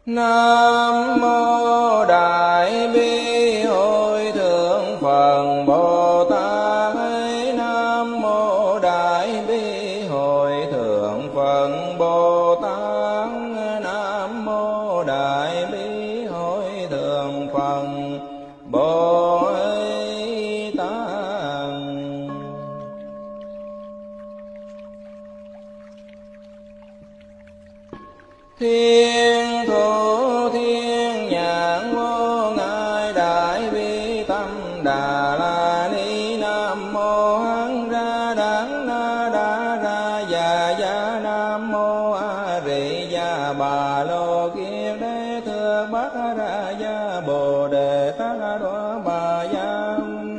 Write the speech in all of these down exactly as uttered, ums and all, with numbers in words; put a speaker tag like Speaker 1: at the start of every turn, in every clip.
Speaker 1: Nam mô Đại Bi Hội Thượng Phật Bồ Tát. Nam mô Đại Bi Hội Thượng Phật Bồ Tát. Nam mô Đại Bi Hội Thượng Phật Bồ Tát. Thiên thủ thiên nhãn vô ngại đại bi tâm đà la ni. Nam mô hán ra đắng na đa ra già gia. Nam mô a rị gia bà lô kiết đế thượng bát ra gia bồ đề tát đoá bà gia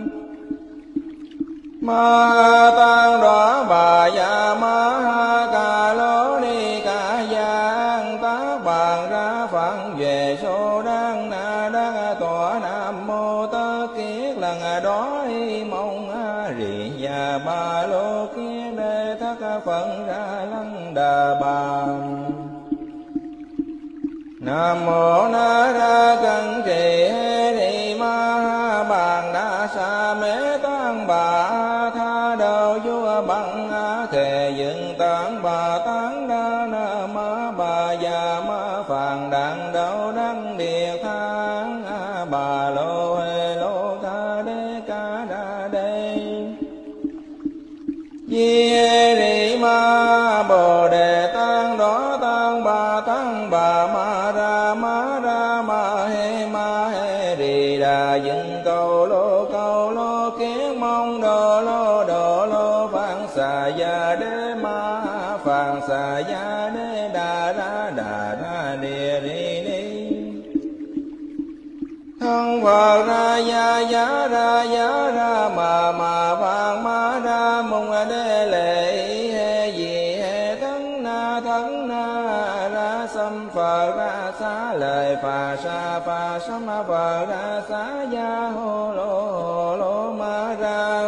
Speaker 1: ma tăng đoá bà gia ma ha ca lô ni ca giang tác bàn ra phận về số đăng na đăng tọa. Nam mô tất kiết lần đó y mong a rị gia ba lô kiết đế thất phận ra lăng đà bà. Nam mô na ra cân trì hê ni ma ha bàn đa sa mê tăng bà tha đầu vua bằng a thề dựng tán bà tán đa na ma bà già ma phàn đàn đầu đăng địa thang a bà lô hê lô ca đê ca đa đê di hê ni ma bồ đề tăng đó tăng bà tăng bà ma ra ma ra ma hê ma hê rì đà dựng cầu lô cầu lô kiết mong đồ lô đồ lô phạn xà gia đế ma phạn xà gia đế đà ra đà ra địa ri ni. Thân Phật ra gia giá ra giá ra mà mà phạn ma ra mong đế lệ hê gì hê thân na thân na ra xâm Phật ra xá lời phà sa phà sâm Phật ra xá gia hô lô hô lô ma ra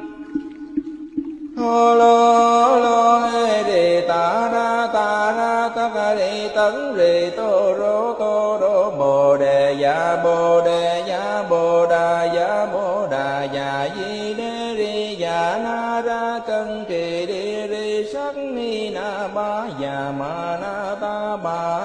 Speaker 1: hô lô lô hê đi ta ra ta ra ta ca đi tấn rì tô rô tô rô bồ đề dạ bồ đề dạ bồ đà dạ bồ đà dạ di đế ri dạ na ra cân trì đi ri sắc ni na ba dạ ma na ta ba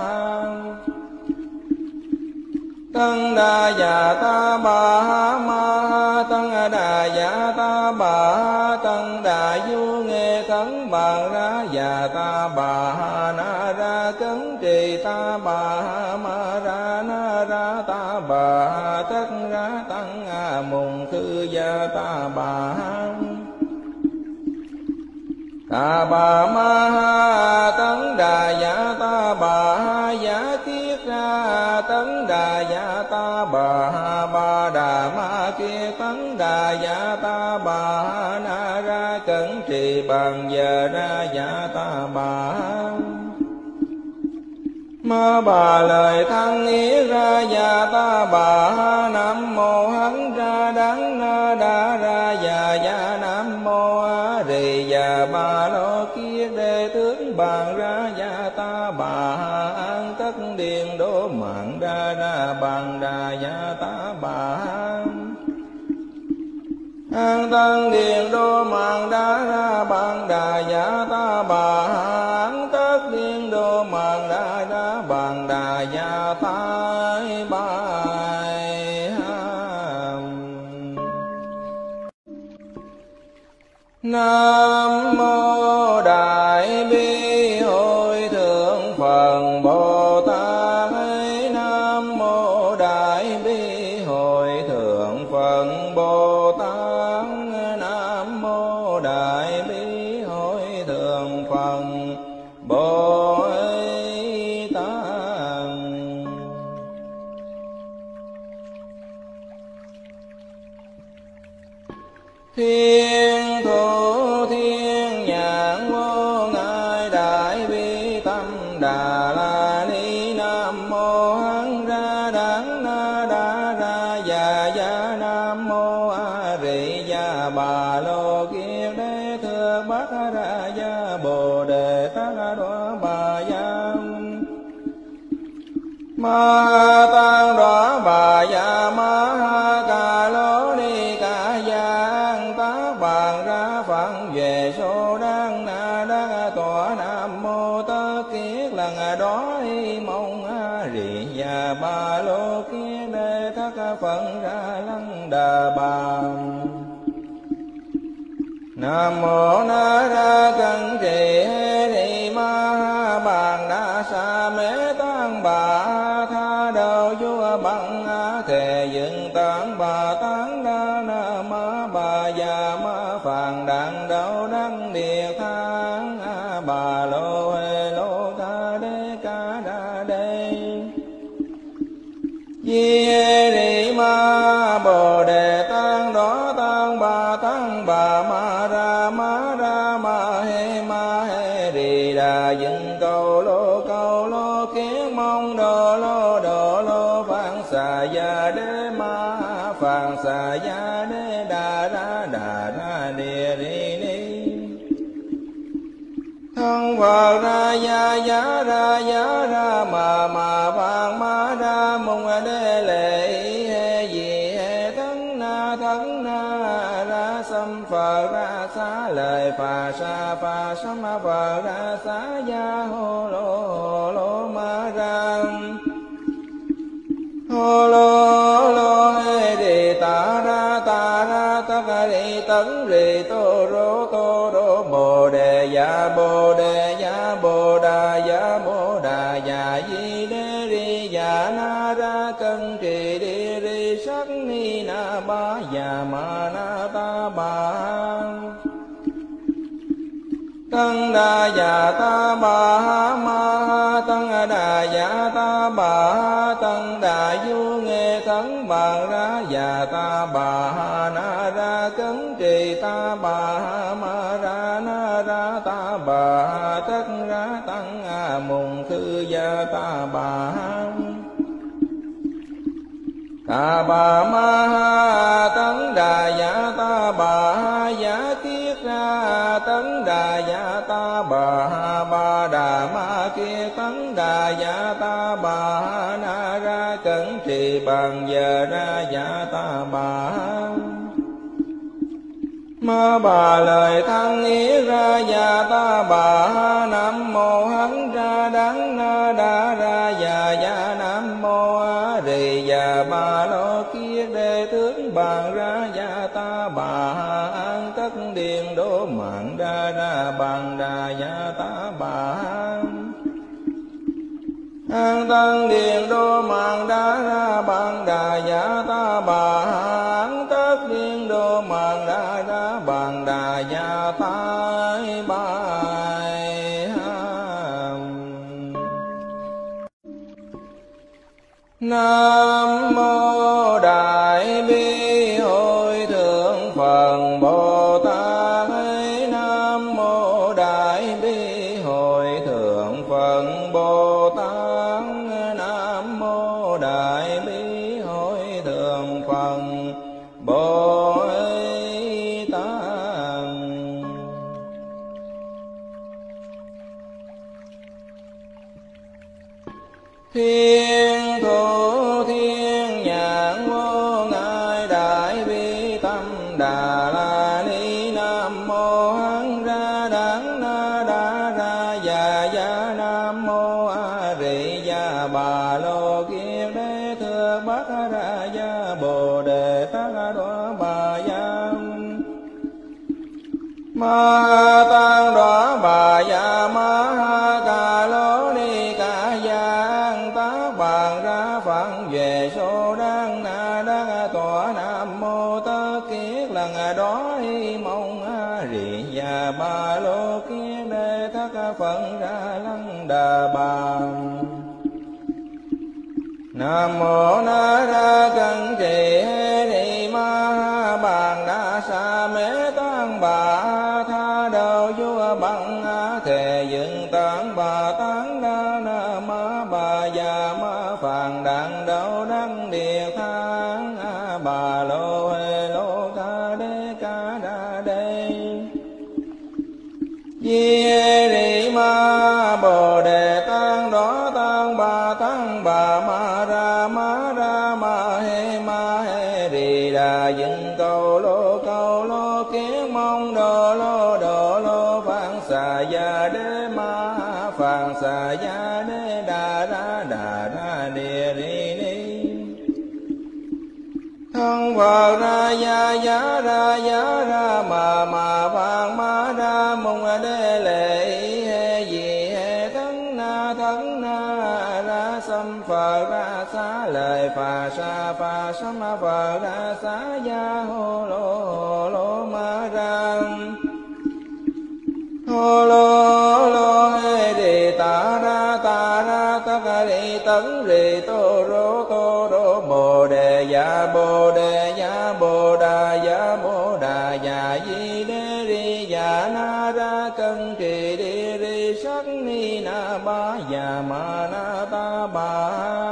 Speaker 1: tăng đà dạ ta bà ha ma ha tăng đà dạ ta bà ha tăng đà du nghe cấn bàn ra dạ ta bà ha na ra cấn trì ta bà ha ma ra na ra ta bà ha tất ra tăng a mùng khư gia ta bà ha ta bà ma ha tấn đà dạ ta bà ha giả kiết ra tấn đà dạ ta bà ha ba đà ma kia tấn đà dạ ta bà ha na ra cẩn trì bằng giờ ra dạ ta bà ha ma bà lời thăng ý ra dạ ta bà ha. Nam mô hán ra đắng na đa ra dạ dạ. Nam mô a rì dạ bà lô kiết đế tướng bàn ra dạ ta bà ha. An tất điện đô mạng đa ra bàn đà dạ ta bà ha. An tân điện đô mạng đa ra bàn đà dạ ta bà ha. An tất điện đô mạng đa ra bàn đà dạ ta bài ha. Nam mô Đại Bi Hội Thượng Phật Bồ Tát. Nam mô Đại Bi Hội Thượng Phật Bồ Tát. Nam mô Đại Bi Hội Thượng Phật Bồ Tát. Thiên thủ thiên nhãn vô ngại đại bi tâm đà la ni. Nam mô hán ra đắng na đa ra già gia. Nam mô a rị gia bà lô kiết đế thượng bát ra gia bồ đề tát đoá bà gia ma tăng đó bà ya ma ca lô ni ca giang tá bàn ra phận về số đăng na đa tọa nam mô tất kiết lần đó mong rì ya ba lô kiết đê thất phận ra lăng đà bà. Nam mô na ra cân trì ni ma bàn đa sa mê tăng bà tha đầu vua bằng thề dựng tán bà tán đa na ma bà già ma phàn đàn đầu đăng địa thang bà lô hê lô tha đê ca đa đê di ni ma bồ đề tăng đó tăng bà tăng bà ma ra ma ra ma he ma he rì đà dựng cầu lô cầu lô kiến mong đồ lô đồ lô phạn xà ya đế ma phạn xà ya đế đà ra đà ra địa ri ni thân Phật ra ya ya ra ya ra ma ma phạn ma ra mong đế lệ he gì he thân na thân na ra sam Phật ra xá lời phà sa phà sam Phật ra xá ya hô lô hô lô ma ra hô lô lô hê đi ta ra ta ra ta ca đi tấn rì tô rô tô rô bồ đề ya bồ đề ya bồ đà ya bồ đà ya di đê ri ya na ra cân trì đi ri sắc ni na ba ya ma na ta ba tăng đà ya ta ba ma tăng đà ya ta ba tăng đà du nghe tấn bàn ra ya ta ba na ra cấn trì ta ba ma ra na ra ta ba tất ra tăng a mùng khư ya ta ba ta bà ma tấn đà ya ta bà ya kiết ra tấn đà ya ta bà ba đà ma kia tấn đà ya ta bà na ra cẩn trì bằng giờ ra ya ta bà ma bà lời thăng ý ra ya ta bà nam mô hán ra đắng na đa ra ya ya nam mô a rì ya ba lô kia đề tướng bàn ra ya ta bà an tất điền đô mạng ra ra bàn đà ya ta bà an tân điền đô mạng đa ra bàn đà ya ta bà an tất điền đô mạng đa ra bàn đà ya ta bài Nam mô Đại Bi Hội Thượng Phật Bồ Tát. Nam mô Đại Bi Hội Thượng Phật Bồ Tát. Nam mô Đại Bi Hội Thượng Phật Bồ Tát. Thiên thủ thiên nhãn vô ngại đại bi tâm đà la ni. Nam mô hán ra đắng na đa ra ya ya. Nam mô a rì ya bà lô kiết đế thưa bát ra ya bồ đề tát đoá bà ya ma tăng đoá bà ya ma ca lô ni ca giang tác bàn ra phận về số đăng na đa tọa nam mô tất kiết lần đó mong rì ya ba lô kiết đê thất phận ra lăng đà bà. Nam mô na ra cân trì ni ma bàn đa sa mê tăng bà tha đầu vua bằng thề dựng tán bà tán đa na ma bà già ma phàn đàn đầu đăng địa thang bà lô hê lô tha đê ca đa đê di ni ma bồ đề tăng đó tăng bà tăng tăng bà ma ra ma ra ma he ma he rì đà dựng cầu lô cầu lô kiến mong đồ lô đồ lô phạn xà ya đế ma phạn xà ya đế đà ra đà ra địa ri ni thân Phật ra ya ya ra ya ra ma ma phạn ma ra mong đế lệ he gì he thân na thân na ra sam Phật ra xá lời phà sa phà sa ma Phật ra xá ya hô lô hô lô ma ra hô lô lô he đi ta ra ta ra ta ca đi tấn rì tô rô tô rô bồ đề ya bồ đề ya bồ đà ya bồ đà ya di đế ri ya na ra cân trì đi ri sắc ni na ba ya ma na ta ba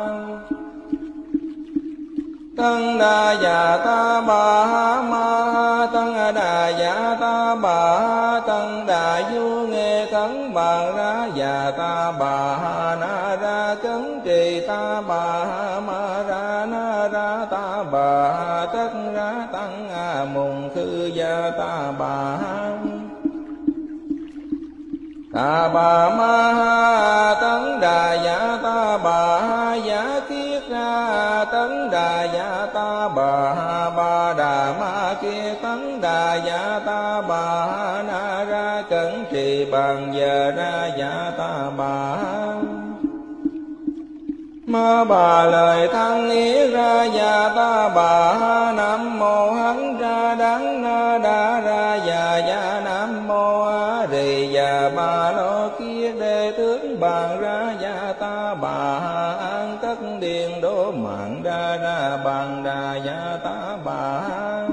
Speaker 1: tăng đà ya ta bà ma tăng đà ya ta bà tăng đà du nghe tấn bà ra ya ta bà na ra cấn trì ta bà ma ra na ra ta bà tất ra tăng a mùng khư ya ta bà ta bà ma tấn đà ya ta bà ya kiết ra tấn đà ya ta bà ba đà ma kia tấn đà ya ta bà na ra cẩn trì bằng giờ ra ya ta bà ma bà lời thăng ý ra ya ta bà nam mô hán ra đắng na đa ra ya ya nam mô a rì ya ba lô kia đề tướng bàn ra ya ta bà an tất điền đô mạng ra ra bàn đà ya ta bà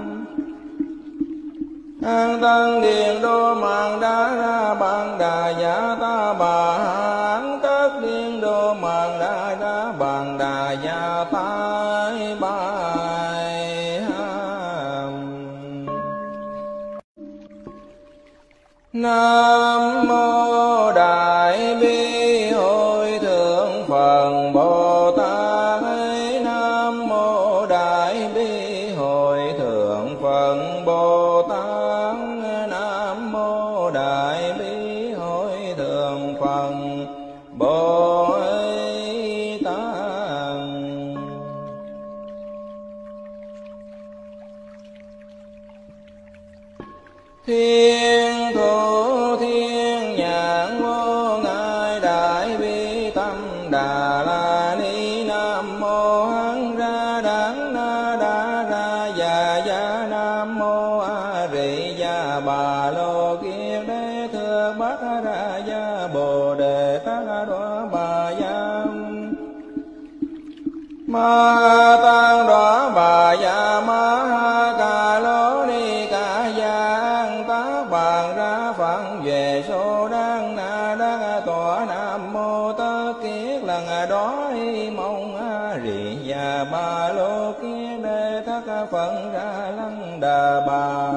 Speaker 1: an tăng điền đô mạng đa ra bàn đà ya ta bà an tất điền đô mạng đa ra bàn đà ya ta bài nam mô đại bi hội thượng Phật Bồ Tát nam mô đại bi hội thượng Phật Bồ Tát nam mô đại bi hội thượng Phật Bồ Tát thiên thủ thiên nhãn vô ngại đại bi tâm đà la ni nam mô hán ra đắng na đa ra ya ya nam mô a rì ya bà lô kia đế thưa bát ra ya bồ đề tát đoá bà ya ma tăng đoá bà ya ma ca lô ni ca giang tác bàn ra phận về số đăng na đăng tọa nam mô tất kiết lần đó mong a rì ya ba lô kia đế thất phận ra lăng đà bà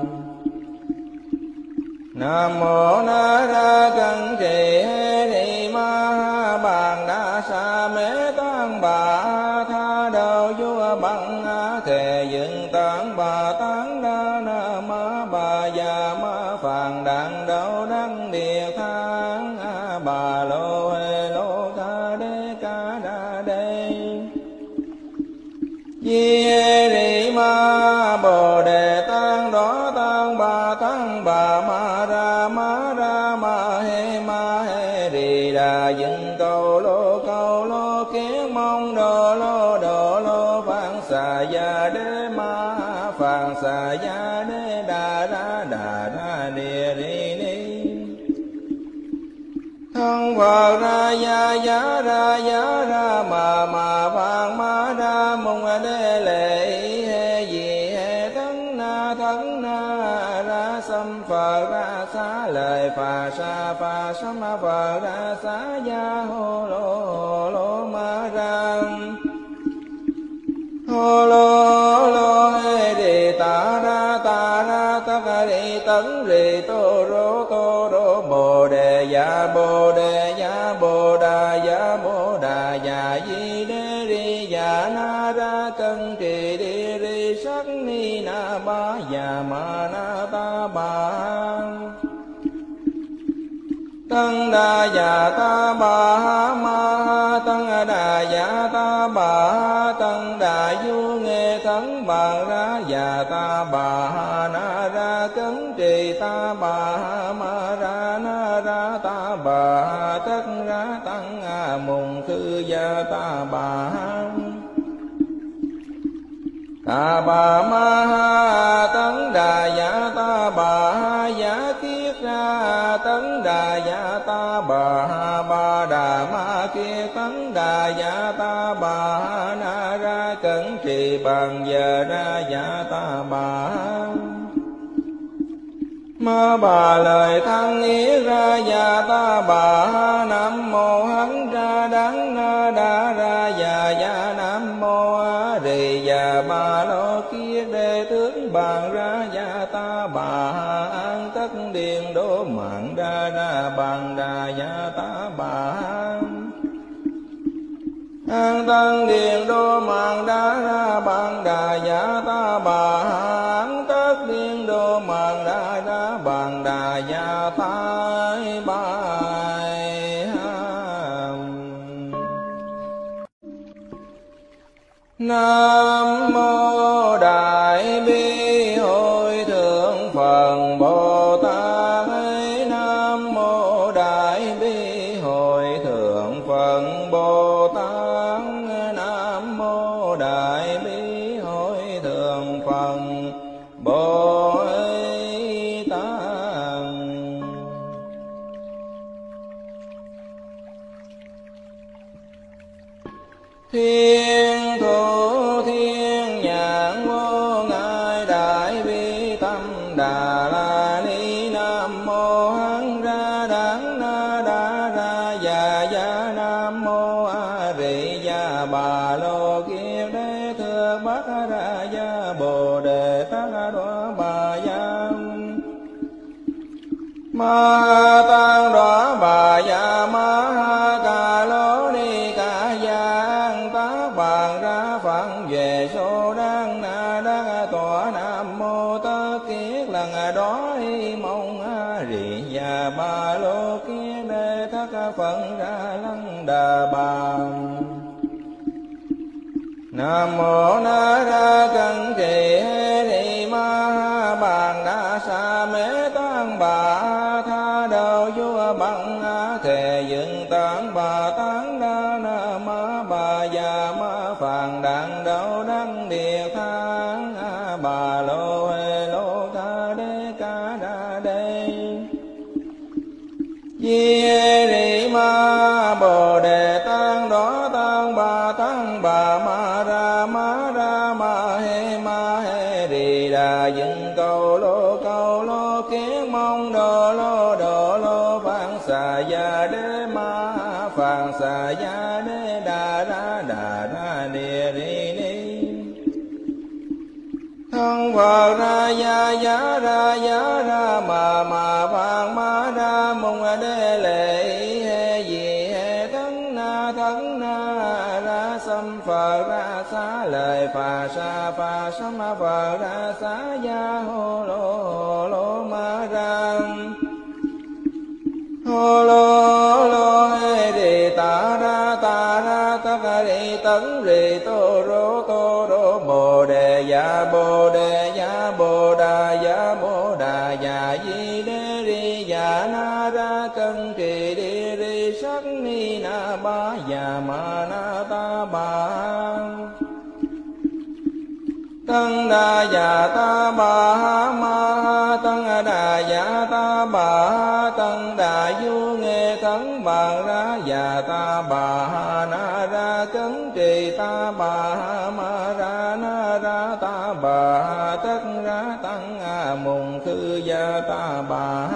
Speaker 1: nam mô na ra cân trì hê ni ma bàn đa sa mê tăng bà tha đầu vua bằng thề dựng tán bà tán đa na ma bà già ma phàn đàn đầu đăng địa thang bà lô hê lô ca đê ca đa đê di ri ma bồ đề tăng đó tăng bà tăng bà ma ra ma ra ma he ma he rì đà dựng cầu lô cầu lô kiến mong đồ lô đồ lô phạn xà ya đế ma phạn xà ya đế đà ra đà ra địa ri ni thân Phật ra ya ya ra ya ra ma ma phạn ma ra mong đế lệ he gì he thân na thân na ra sam Phật ra xá lời phà sa phà sa ma Phật ra xá ya hô lô hô lô ma ra hô lô lô he đi ta ra ta ra ta ca đi tấn rì tô rô tô rô bồ đề ya bồ đề ya bồ đà ya bồ đà già di đế ri già na ra cân trì đi ri sắc ni na ba già ma na ta bà tăng đà già ta bà ma tăng đà già ta bà tăng đà du nghe thắng bà ra già ta bà na ra cấn trì ta bà ma ra na ra ta bà tất ra tăng mùng khư gia ta bà ta bà ma tấn đà giả ta bà giả kiết ra tấn đà giả ta bà ba đà ma kia tấn đà giả ta bà na ra cẩn trì bằng giờ ra giả ta bà ma bà lời thăng ý ra già ta bà nam mô hán ra đắng na đa ra già già nam mô a rì già ba lô kia đề tướng bàn ra già ta bà an tất điền đô mạng ra ra bàn đà già ta bà an tân điền đô mạng đa ra bàn đà già ta bà an tất điền đô mạng đa ra bàn đà già ta bài nam mô đại bi hội thượng Phật Bồ Tát nam mô đại bi hội thượng Phật Bồ Tát nam mô đại bi hội thượng Phật Bồ Tát thiên thủ thiên nhãn vô ngại đại bi tâm đà la ni nam mô hán ra đắng na đa ra già già nam mô a rì già bà lô kiết đế thưa bát ra gia bồ đề tát đoá bà gia ma tăng đoá bà gia ma ca lô ni ca giang tác bàn ra phận về số đăng na đăng tọa nam mô tất kiết lần đó mong a rì già ba lô kiết đế thất phận ra lăng đà bà nam mô na ra cân trì hê ni ma bàn đa sa mê tăng bà tha đầu vua bằng thề dựng tán bà tán đa na ma bà già ma phàn đàn đầu đăng địa thang bà lô hê lô tha đế ca đa đê di hê ni ma bồ đề tăng đó tăng bà tăng bà ma ra ma ra ma hê ma hê rì đà dựng cầu lô cầu lô kiến mong đồ lô đồ lô phạn xà gia đế ma phạn xà gia đế đà ra đà ra địa ri ni thân Phật ra gia giá ra giá ra mà mà phạn ma ra mong đế lệ hê gì hê thân na thân na ra xâm Phật ra xá lời phà sa phà sâm Phật ra xá gia hô lô hô lô ma ra hô lô lô hê rì ta ra ta ra tất rì tấn rì tô rô tô rô bồ đề dạ bồ đề dạ bồ đà dạ bồ đà dạ di đế ri dạ na ra cân trì đi ri sắc ni na ba dạ ma na ta bà tăng đà dạ ta bà ma tăng đà dạ ta bà tăng đà du nghe thắng bà ra dạ ta bà na ra cấn trì ta bà ma ra na ra ta bà tất ra tăng mùng khư gia ta bà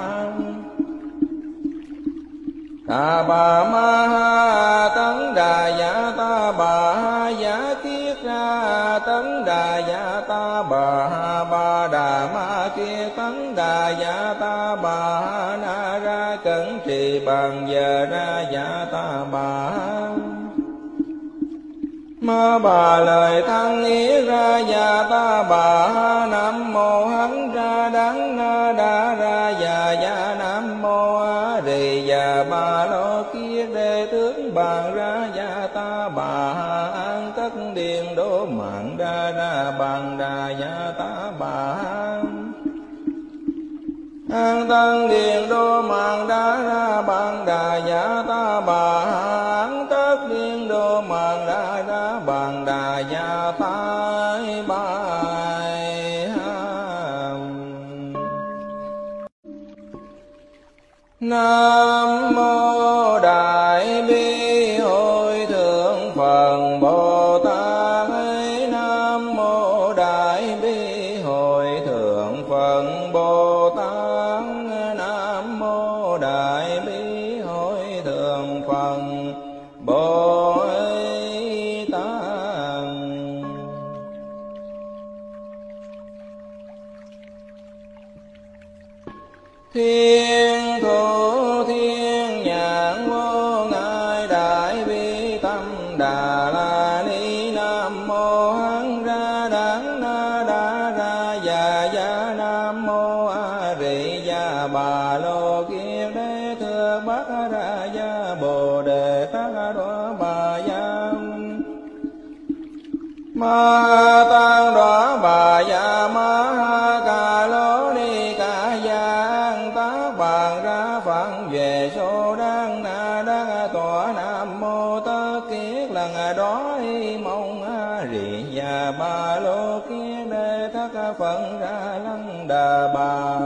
Speaker 1: ta bà ma tấn đà dạ ta bà giả kiết ra tấn đà dạ ta bà ba đà ma kia tấn đà dạ ta bà na ra cẩn trì bằng giờ ra dạ ta bà Ma bà lời thăng ý ra ya ta bà. Nam mô hán ra đắng na đa ra ya ya. Nam mô a rì ya ba lo kia đề tướng bàn ra ya ta bà. An tất điện đô mạng đa đa bàn đà ya ta bà. An tăng điện đô mạng đa ra bàn đà ya ta bà. An tất điện đô mạng đa ra bàn đà ya ta bà. Nam mô Đại Bi Hội Thượng Phật Bồ Tát. Nam mô Đại Bi Hội Thượng Phật Bồ Tát. Nam mô Đại Bi Hội Thượng Phật Bồ Tát. Thiên thủ thiên nhãn vô ngại đại bi tâm đà la ni. Nam mô hán ra đắng na đa ra ya ya. Nam mô a rì ya bà lô kiết đế thưa bát ra ya bồ đề tát đọa bà ya. Ma tăng đọa bà ya ma ca lô ni ca giang tác bàn ra phận về số đăng na đăng tọa. Nam mô tất kiết lần đó mong a rì ya ba lô kiết đế thất phận ra lăng đà bà.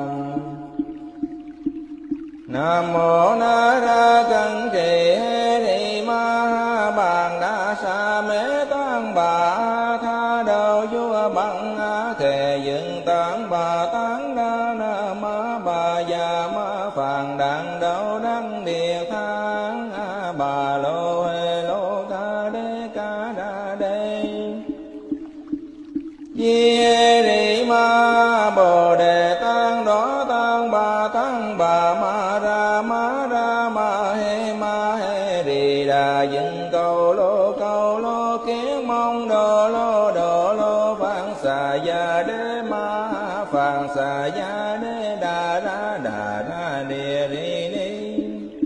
Speaker 1: Nam mô na ra cân trì hê ni ma bàn đa sa mê tăng bà. Tha đầu vua bằng thề dựng tán bà tán đa na ma bà già ma phàn đàn đầu đăng địa thang bà lô hê lô ca đê ca đa đê. Di hê ni ma bồ đề tăng đó tăng bà tăng bà ma ra ma ra ma hê ma hê rì đà dựng cầu lô cầu lô kiến mong đồ lô đồ lô phạn xà ya đế ma phạn xà ya đế đà ra đà ra địa ri ni.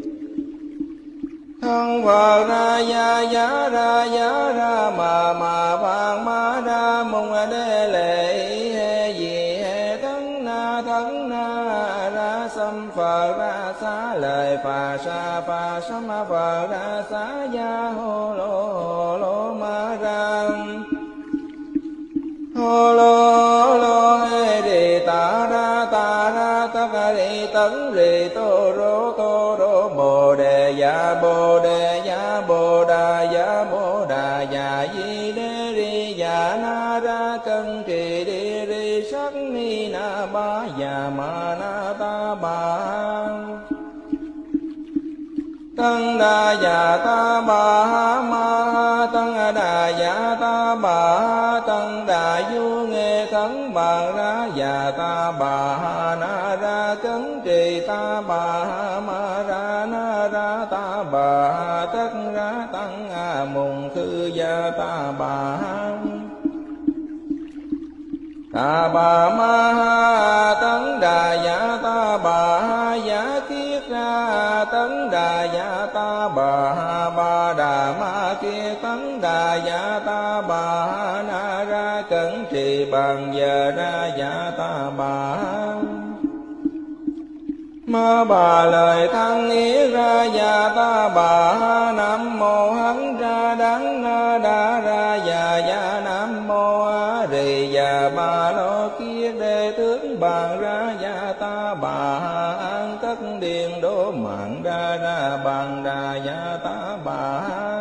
Speaker 1: Thân Phật ra ya ya ra ya ra ma ma phạn ma ra mong đế lệ hê gì hê thân na thân na ra sam Phật ra xá lời phà sa phà sam Phật ra xá ya hô lô hô lô ma ra. Hô lô lô hê rì ta ra ta ra ta ca rì tấn rì tô rô tô rô bồ đề ya bồ đề ya bồ đà ya bồ đà ya di đê ri ya na ra cân trì đi ri sắc ni na ba ya ma na ta ba. Tăng đà ya ta bà ma tăng đà ya ta bà. Tăng đà du nghe khấn bàn ra ya ta bà na ra cấn trì ta bà ma ra na ra ta bà. Tất ra tăng a mùng khư ya ta bà. Ta bà ma tấn đà ya ta bà ya kiết ra tấn đà ya ta bà. Ba đà ma kia tấn đà ya ta bà na ra cẩn trì bằng giờ ra ya ta bà. Ma bà lời thăng ý ra ya ta bà. Nam mô hán ra đắng na đa ra ya ya. Nam mô a rì ya ba lo kia đề tướng bàn ra ya ta bà. An tất điện đô mạng đa ra bàn đà ya ta bà.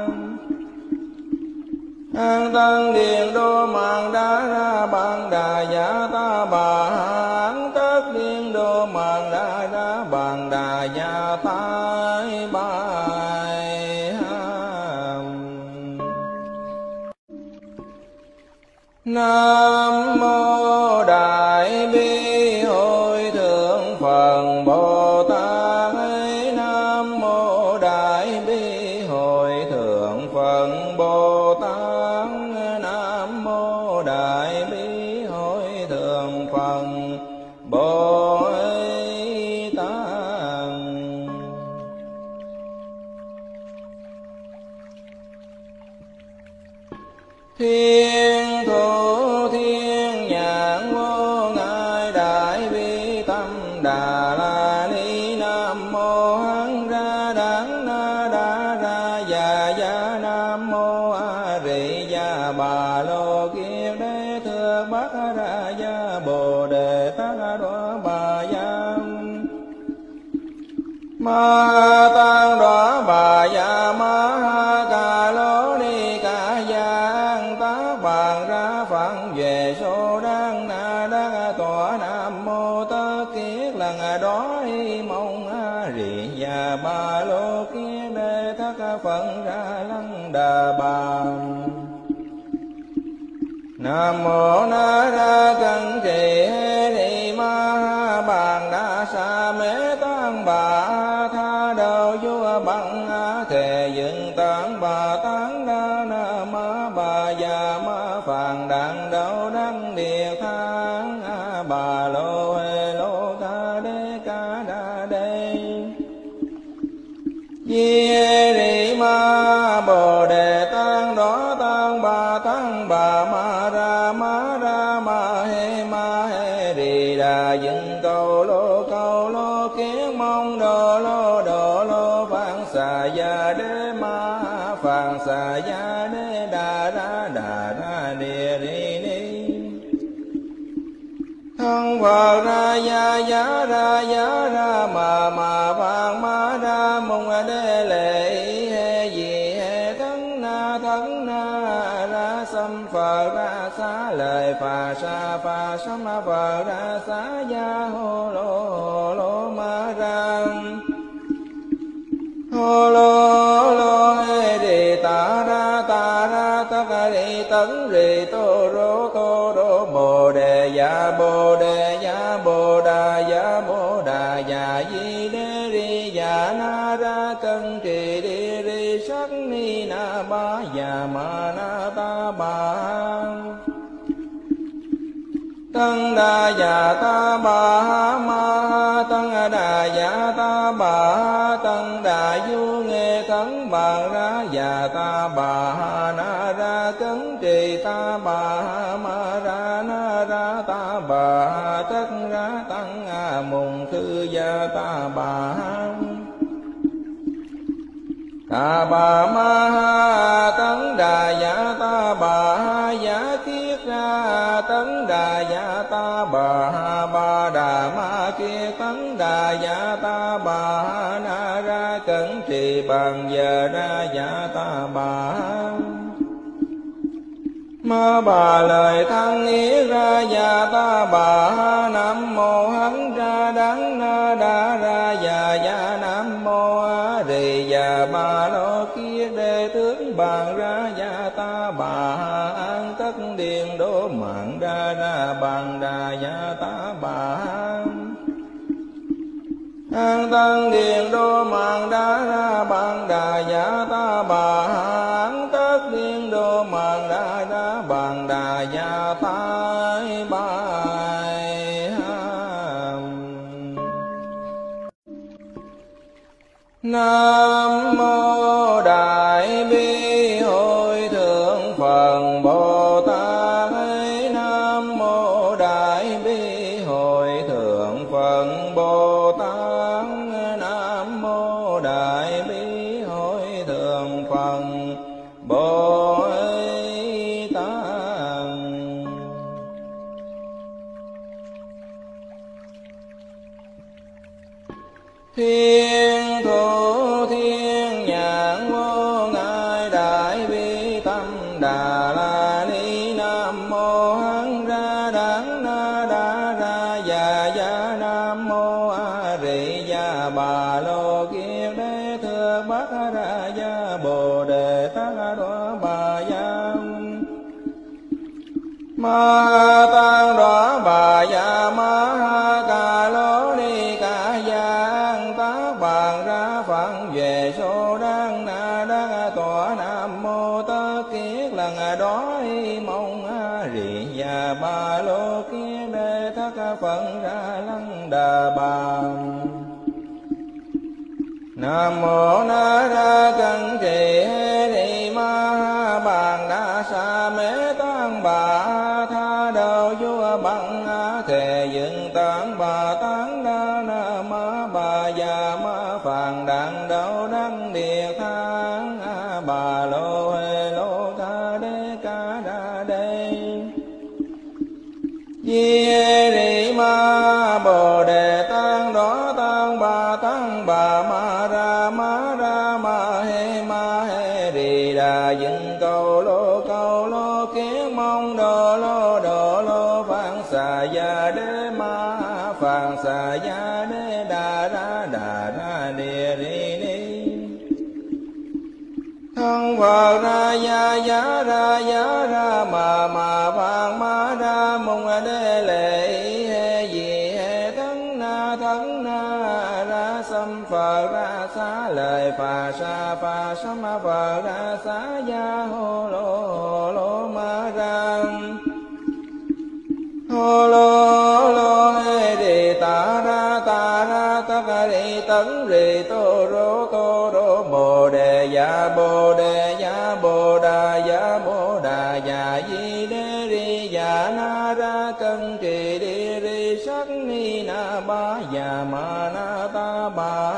Speaker 1: An tăng điện đô mạng đa ra bàn đà ya ta bà. An tất điện đô mạng đa ra bàn đà ya ta bà. Nam mô Đại Bi Hội Thượng Phật Bồ Tát. Nam mô Đại Bi Hội Thượng Phật Bồ Tát. Thiên thủ thiên nhãn vô ngại đại bi tâm đà la ni. Nam mô hán ra đắng na đa ra già gia. Nam mô a rị gia bà lô kiết đế thượng bát ra gia bồ đề tát đọa bà gia. Ma tăng đọa bà gia ma ha ca lô ni ca giang tác bàn ra phận về số đăng na đắc tọa. Nam mô tất kiết lần đó mong a rị gia ba lô kiết đế thất phận ra lăng đà bà. Nam mô na ra cân trì hê ni ma ha bàn đa sa mê tăng bà tha đầu vua bằng thề dựng tăng bà tán đa na ma bà già ma phàn đàn đầu đăng địa thang bà lô hê lô ca đê ca đa đê. Di ri ma bồ đề tăng đó tăng bà tăng bà ma ra ma ra ma hê ma hê ri đà dựng cầu lô cầu lô kiến mong đồ lô đồ lô phạn xà gia đế ma phạn xà gia đế đà ra đà ra địa ri ni. Thân Phật ra gia giá ra giá ra mà mà phạn ma ra mong đế lệ hê gì hê thân na thân na ra xâm Phật ra xá lời phà sa phà sâm Phật ra xá gia hô lô hô lô ma ra hô lô lô hê đi ta ra ta ra tất đi tấn rì tô rô tô rô bồ đề dạ bồ đề dạ bồ đà dạ bồ đà dạ di đế ri dạ na ra cân trì đi ri sắc ni na ba dạ ma na ta ba. Tăng đà dạ ta bà ha ma ha tăng đà dạ ta bà ha tăng đà du nghe tấn bà ra dạ ta bà ha na ra cấn trì ta bà ha ma ra na ra ta bà ha tất ra tăng a mùng thư gia ta bà ha ta bà ma ha tấn đà dạ ta bà ha giả thiết ra tấn đà dạ ta bà ha ba đà ma kia tấn đà dạ ta bà ha na ra cẩn trì bằng giờ ra dạ ta bà ha ma bà lời thân ý ra dạ ta bà ha. Nam mô hán ra đắng na đa ra dạ dạ. Nam mô a rị dạ bà lô kiết đế tướng bàn ra dạ ta bà ha. An tất điện đô mạng ra ra bàn đà dạ ta bà ha. An tăng điện đô mạng đa ra bàn đà dạ ta bà ha. An tất điện đô mạng đa ra bàn đà dạ ta bài ha. Nam mô đại bi hội thượng Phật Bồ Tát. Nam mô đại bi hội thượng Phật Bồ Tát. Nam mô đại bi hội thượng Phật Bồ Tát. Thiên thủ thiên nhãn vô ngại đại bi tâm đà la ni. Nam mô hán ra đắng na đa ra già gia. Nam mô a rị gia bà lô kiết đế thượng bát ra gia bồ đề tát đọa bà gia. Ma tăng đọa bà gia ma ha ca lô ni ca giang tác bàn ra phận về số đăng na đắc tọa. Nam mô tất kiết lần đó mong a rị gia ba lô kiết đế thất phận ra lăng đà bà. Nam mô na ra cân trì hê ni ma ha bàn đa sa mê bà lô hê lô ca đê ca đa đê di ri ma bồ đề tăng đó tăng bà tăng bà ma ra ma ra ma hê ma hê ri đà dựng cầu lô cầu lô kiến mong đồ lô đồ lô phạn xà ya đế ma phạn xà ya đế đà ra đà ra địa ri ni thân Phật ra ya ya ra ya ra ma ma phạn ma ra mong đế lệ he gì he thân na thân na ra sam Phật ra xá lời phà sa phà sam Phật ra xá ya hô lô hô lô ma ra hô lô lô hê đi ta ra ta ra ta ca đi tấn rì tô rô tô rô bồ đề ya bồ đề ya bồ đà ya bồ đà ya di đê ri ya na ra cân trì đi ri sắc ni na ba ya ma na ta ba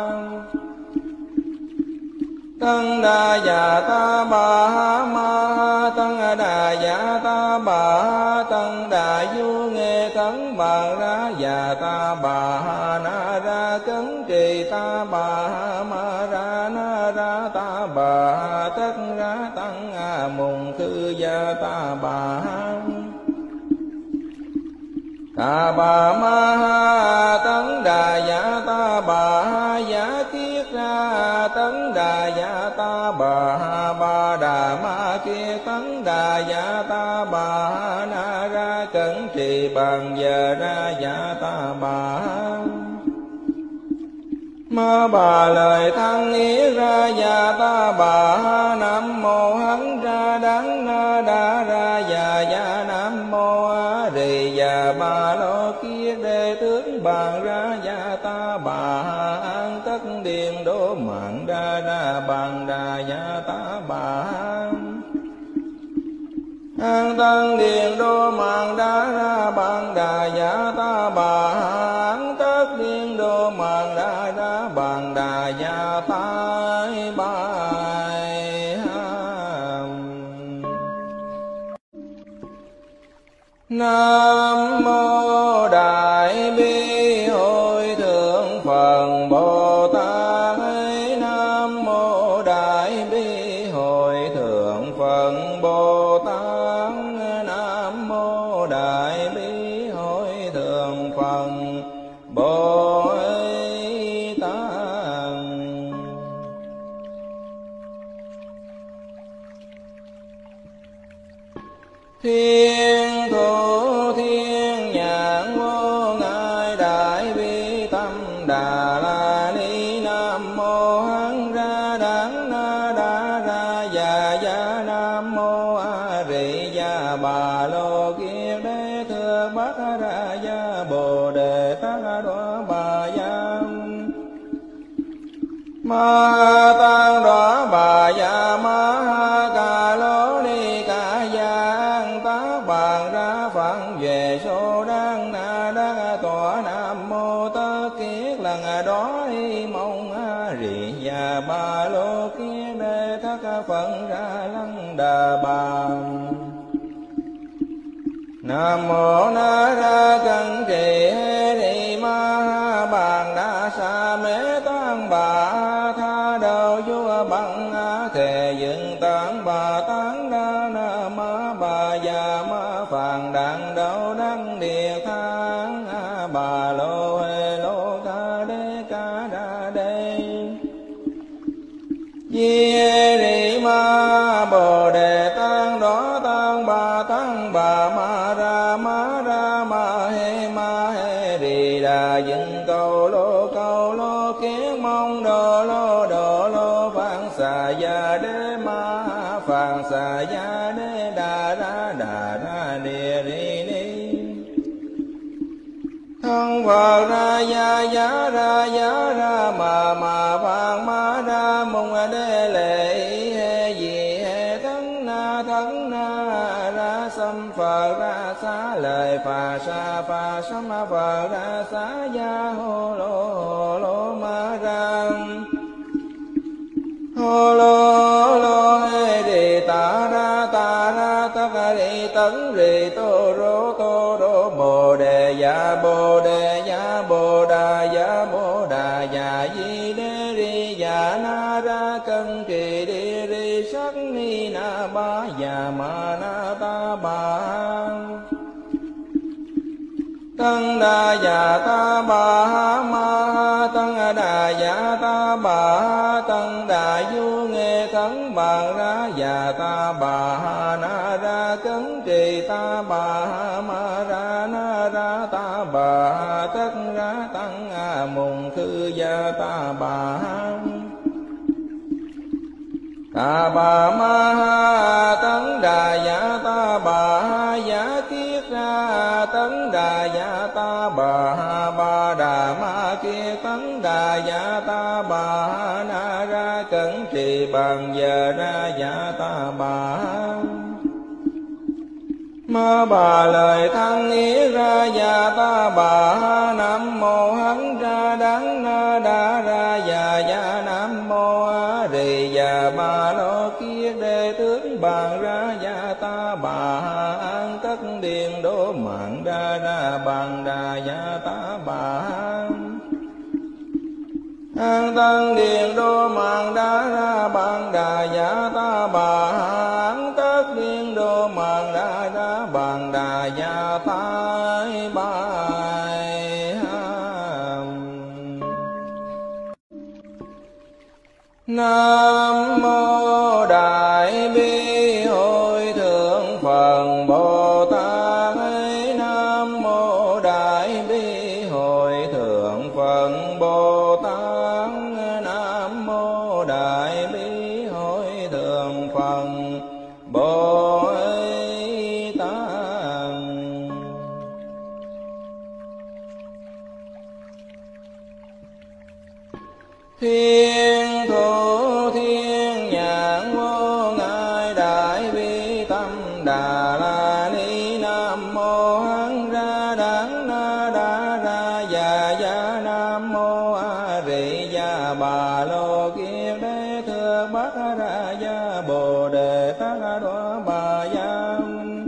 Speaker 1: tăng đà ya ta ba ma tăng đà ya ta ba tăng đà du nghe tấn bà ra ya ta ba na ra cấn trì ta ba ma ra na ra ta ba tất ra tăng a mùng khư ya ta ba ta bà ma ha tấn đà ya ta bà ha ya kiết ra tấn đà ya ta bà ha ba đà ma kia tấn đà ya ta bà ha na ra cẩn trì bằng giờ ra ya ta bà ha ma bà lời thăng ý ra ya ta bà ha nam mô hán ra đắng na đa ra ya ya nam mô a rì ya ba lô kia đề tướng bàn ra ya ta bà ha an tất điền đô mạng ra ra bàn đà ya ta bà ha an tân điền đô mạng đa ra bàn đà ya ta bà ha an tất điền đô mạng đa ra bàn đà ya ta bài ha nam mô đại bi hội thượng Phật Bồ Tát nam mô đại bi hội thượng Phật Bồ Tát nam mô đại bi hội thượng Phật Bồ Tát thiên thủ thiên nhãn vô ngại đại bi tâm đà la ni nam mô hán ra đắng na đa ra ya ya nam mô a rì ya bà lô kia đế thưa bát ra ya bồ đề tát đoá bà ya ma tăng đoá bà ya ma ca lô ni ca giang tác bàn ra phận về số đăng na đăng tọa nam mô tơ kiết lần đó y mong a rì ya ba lô kia đê thất phận ra lăng đà bà nam mô na ra cân trì hê ni ma bàn đa sa mê tăng bà tha đầu vua bằng thề dựng tán bà tán đa na ma bà già ma phàn đàn đầu đăng địa thang bà lô hê lô ca đê ca đa đê di ri ma bồ đề tăng đó tăng bà tăng bà ma ra ma ra ma hê ma hê ri đà dựng cầu lô cầu lô kiến mong đồ lô đồ lô phạn xà ya đế ma phạn xà ya đế đà ra đà ra địa ri ni thân Phật ra ya ya ra ya ra ma ma phạn ma ra mong đế lệ he gì he thân na thân na ra sam Phật ra xá lời phà sa phà sam Phật ra xá ya hô lô hô lô ma ra hô lô lô tấn rì tô rô tô rô bồ đề dạ bồ đề dạ bồ đà dạ bồ đà dạ di đê ri dạ na ra cân trì đi ri sắc ni na ba dạ ma na ta ba tăng đà dạ ta bà ha ma ha tăng đà dạ ta bà ha tăng đà du nghe thắng bàn ra dạ ta bà ha na ra cấn trì ta bà ha ma ra na ra ta bà ha tất ra tăng a mùng khư gia ta bà ha ta bà ma ha tấn đà dạ ta bà ha giả kiết ra tấn đà dạ ta bà ha ba đà ma kia tấn đà dạ ta bà ha na ra cẩn trì bằng giờ ra dạ ta bà ha ma bà lời thăng ý ra dạ ta bà ha nam mô hấn ra đắng na đa ra dạ dạ nam mô a rì dạ ba lô kia đề tướng bàn ra dạ ta bà ha an tất điền đô mạng ra ra bàn đà dạ ta bà ha an tân điền đô mạng đa ra bàn đà dạ ta bà ha an tất điền đô mạng đa ra bàn đà dạ ta bài nam mô đại bi hội thượng Phật Bồ Tát nam mô đại bi hội thượng Phật Bồ Tát nam mô đại bi hội thượng Phật Bồ Tát thiên thủ thiên nhãn vô ngại đại bi tâm đà la ni nam mô hán ra đắng na đa ra dạ dạ nam mô a rì dạ bà lô kiết đế thưa bắc ra dạ bồ đề tát đoá bà dạ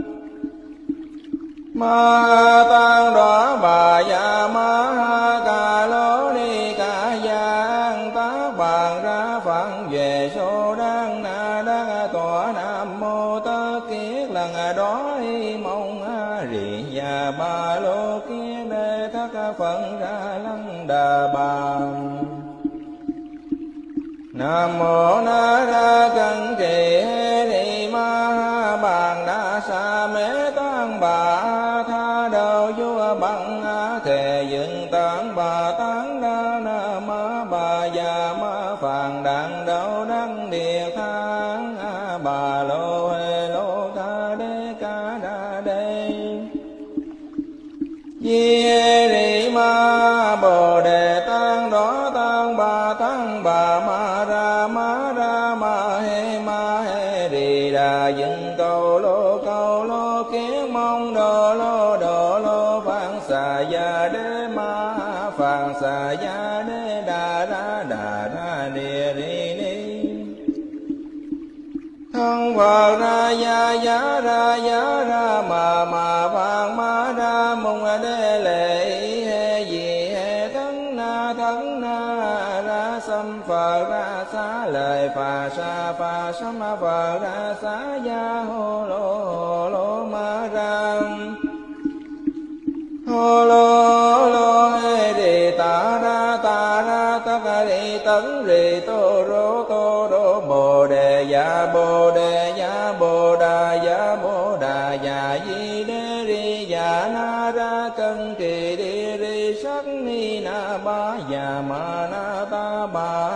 Speaker 1: ma tăng đoá bà dạ ma ha ca lô ni ca giang tá bàn ra phận về số đăng na đăng tọa nam mô tất kiết lần đó mong a rì dạ ba lô kiết đế thất phận ra lăng đà bà nam mô na ra cân trì ni ma ha bàn đa sa mê tăng bà tha đầu vua bằng thề dựng tán bà tán đa na ma bà già ma phàn đàn đầu đăng địa thang a bà lô hê lô ca đê ca đa đê di ri ma bồ đề tăng đó tăng bà tăng bà ma ra ma ra ma he ma he rì đà dựng cầu lô cầu lô kiến mong đồ lô đồ lô phạn xà gia đế ma phạn xà gia đế đà ra đà ra địa ri ni thân Phật ra gia giá ra giá ra mà mà phạn ma ra mong đế lệ he gì he thân na thân na ra xâm Phật ra xá lời phà sa phà sâm Phật ra xá gia hô lô hô lô ma ra hô lô lô hê rì ta ra ta ra tất rì tấn rì tô rô tô rô bồ đề dạ bồ đề dạ bồ đà dạ bồ đà dạ di đê ri dạ na ra cân trì đi ri sắc ni na ba dạ ma na ta ba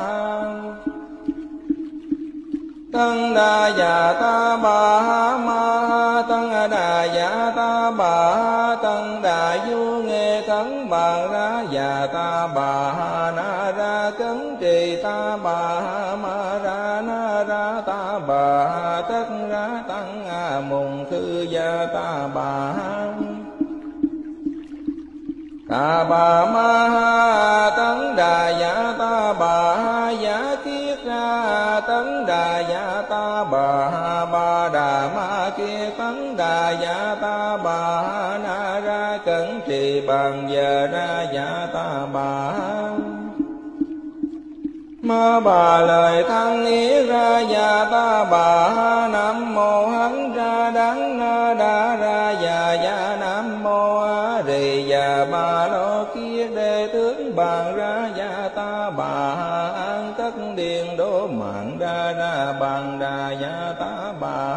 Speaker 1: tăng đà dạ ta bà ha ma ha tăng đà dạ ta bà ha tăng đà du nghe thắng bàn ra dạ ta bà ha na ra cấn trì ta bà ha ma ra na ra ta bà ha tất ra tăng a mùng khư gia ta bà ha ta bà ma ha tấn đà dạ ta bà ha giả kiết ra tấn đà dạ ta bà ha ba đà ma kia tấn đà dạ ta bà na ra cẩn trì bằng giờ ra dạ ta bà ma bà lời thăng ý ra dạ ta bà nam mô hán ra đắng na đa ra dạ dạ nam mô a rì dạ bà lô kia đề tướng bàn ra dạ ta bà an tất điện đô mạng ra ra bàn đà dạ ta bà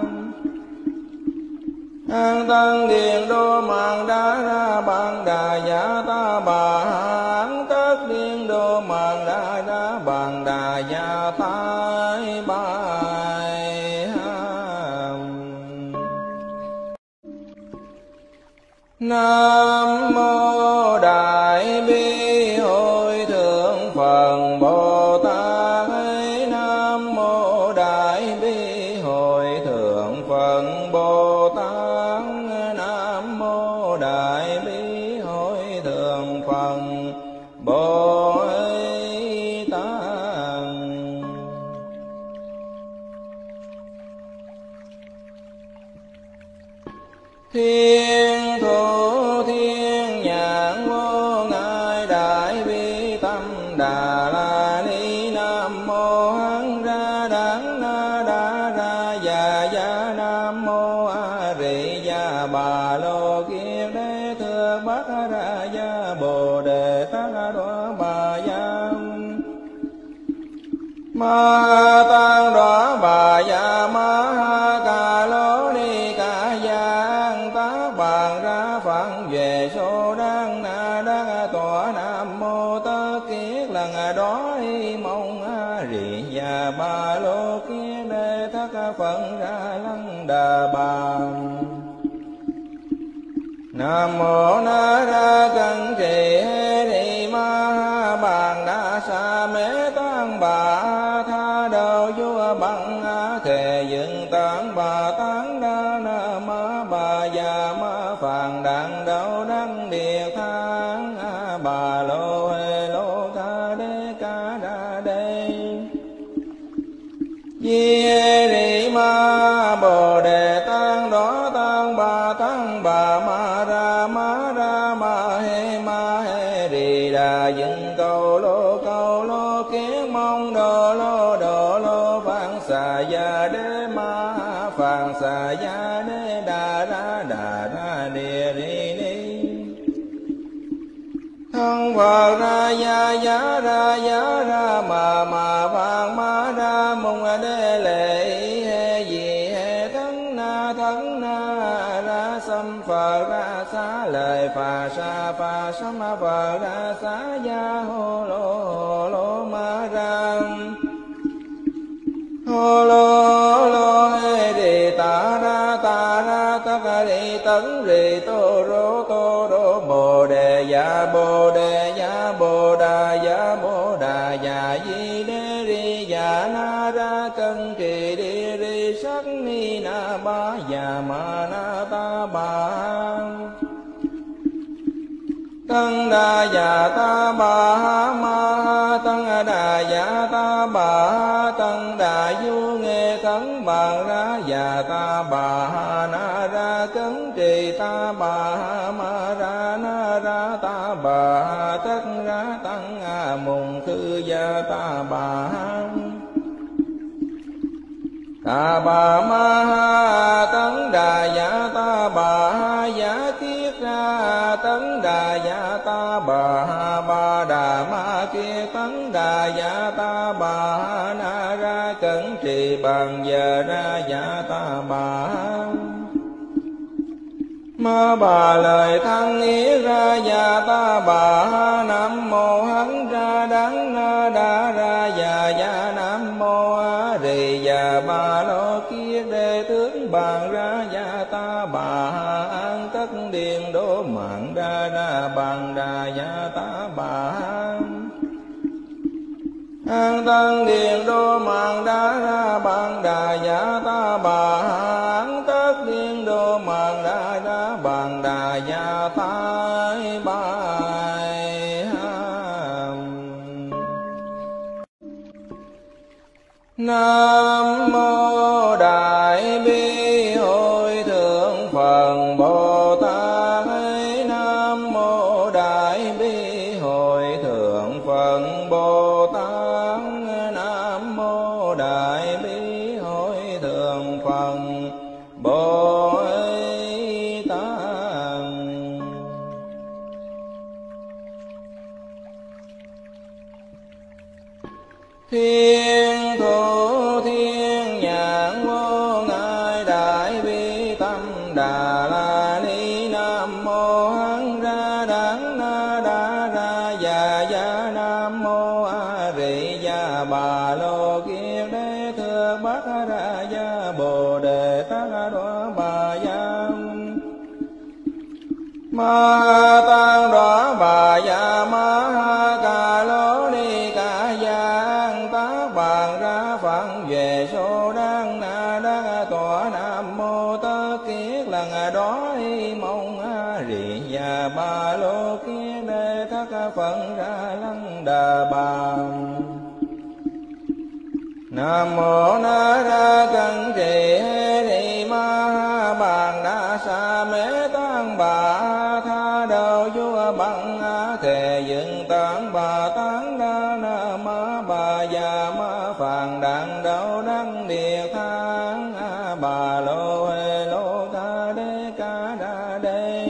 Speaker 1: an tân điện đô mạng đa ra bàn đà dạ ta bà an tất điện đô mạng đa ra bàn đà dạ thái bài nam mô đại bi hội thượng Phật Bồ Tát. Nam mô đại bi hội thượng Phật Bồ Tát. Nam mô đại bi hội thượng Phật Bồ Tát. Thiên thủ thiên nhãn vô ngại đại bi tâm đà la ni. Nam mô hán ra đắng na đa ra dạ dạ nam mô a rì dạ bà lô kiết đế thừa bát ra dạ bồ đề tát đoá bà dạ ma tăng đoá bà dạ ma ha ca lô ni ca giang tác bàn ra phận về số đăng na đắc tọa. Nam mô tất kiết lần đó mong a rì dạ bà lô kiết đế thất phận ra lăng đà bà. Nam mô na ra cẩn trì hê ni ma ha bàn đa sa mê tăng bà tha đầu vua bằng a thề dựng tán bà tán đa na ma bà già ma phàn đàn đầu đăng địa thang a bà lô hê lô ca đê ca đa đê di hê ni ma bồ đề tăng đó tăng bà tăng bà ma ra ma ra ma hê ma hê rì đà dựng cầu lô cầu lô kiến mong đồ lô đồ lô phạn xà gia đế ma phạn xà gia đế đà ra đà ra địa ri ni thân Phật ra gia giá ra giá ra mà mà phạn ma ra mong đế lệ hê gì hê thân na thân na ra xâm Phật ra xá lời phà sa phà sâm Phật ra xá gia hô lô hô lô ma ra hô lô lô hê đi ta ra ta ra ta ca đi tấn rì tô rô tô rô bồ đề dạ bồ đề dạ bồ đà dạ bồ đà dạ di đê ri dạ na ra cân trì đi ri sắc ni na ba dạ ma na ta ba tăng đà dạ ta bà ma ha tăng đà dạ ta bà tăng đà du nghe tấn bà ra dạ ta bà na ra cấn trì ta bà ma ra na ra ta bà tất ra tăng a mùng khư gia ta bà ta bà ma ha tấn đà dạ ta bà giả kiết ra tấn đà dạ ta bà ba đà ma kia tấn đà dạ ta bà na ra cẩn trì bằng giờ ra dạ ta bà ma bà lời thăng ý ra dạ ta bà nam mô hán ra đắng na đa ra dạ dạ nam mô a rì dạ bà lô kia đề tướng bàn ra dạ ta bà an tất điện đô mạng ra ra bàn đà dạ ta bà an tân điện đô mạng đa ra bàn đà dạ ta bà an tất điện đô mạng đa ra bàn đà dạ thái bài nam mô đại bi hội thượng thượng Phật Bồ Tát. Thiên thủ thiên nhãn vô ngại đại bi tâm đà la ni. Nam mô hán ra đắng na đa ra già gia. Nam mô a Rị Gia Bà Lô Kiết Đế Thượng Bát Ra Gia Bồ Đề Tát Đoá Bà Gia Ma Tăng Đoá Bà Gia Ma Ca Lô Ni Ca Giang Tác Bàn Ra Phận về số đăng na đa tọa. Nam mô Tất Kiết lần đó y mong a Rị Gia Bà Lô Kiết Đế Thất Phật Ra Lăng Đà Bà. Nam mô Na Ra Cân Trì Hê Ni Ma Bàn Đa Sa Mê Tăng Bà Tha Đầu Vua Bằng Thề Dựng Tán Bà Tán Đa Na Ma Bà Già Ma Phàn Đặng Đậu Đăng Địa Thang Bà Lô Hê Lô Ca Đê Ca Đa Đê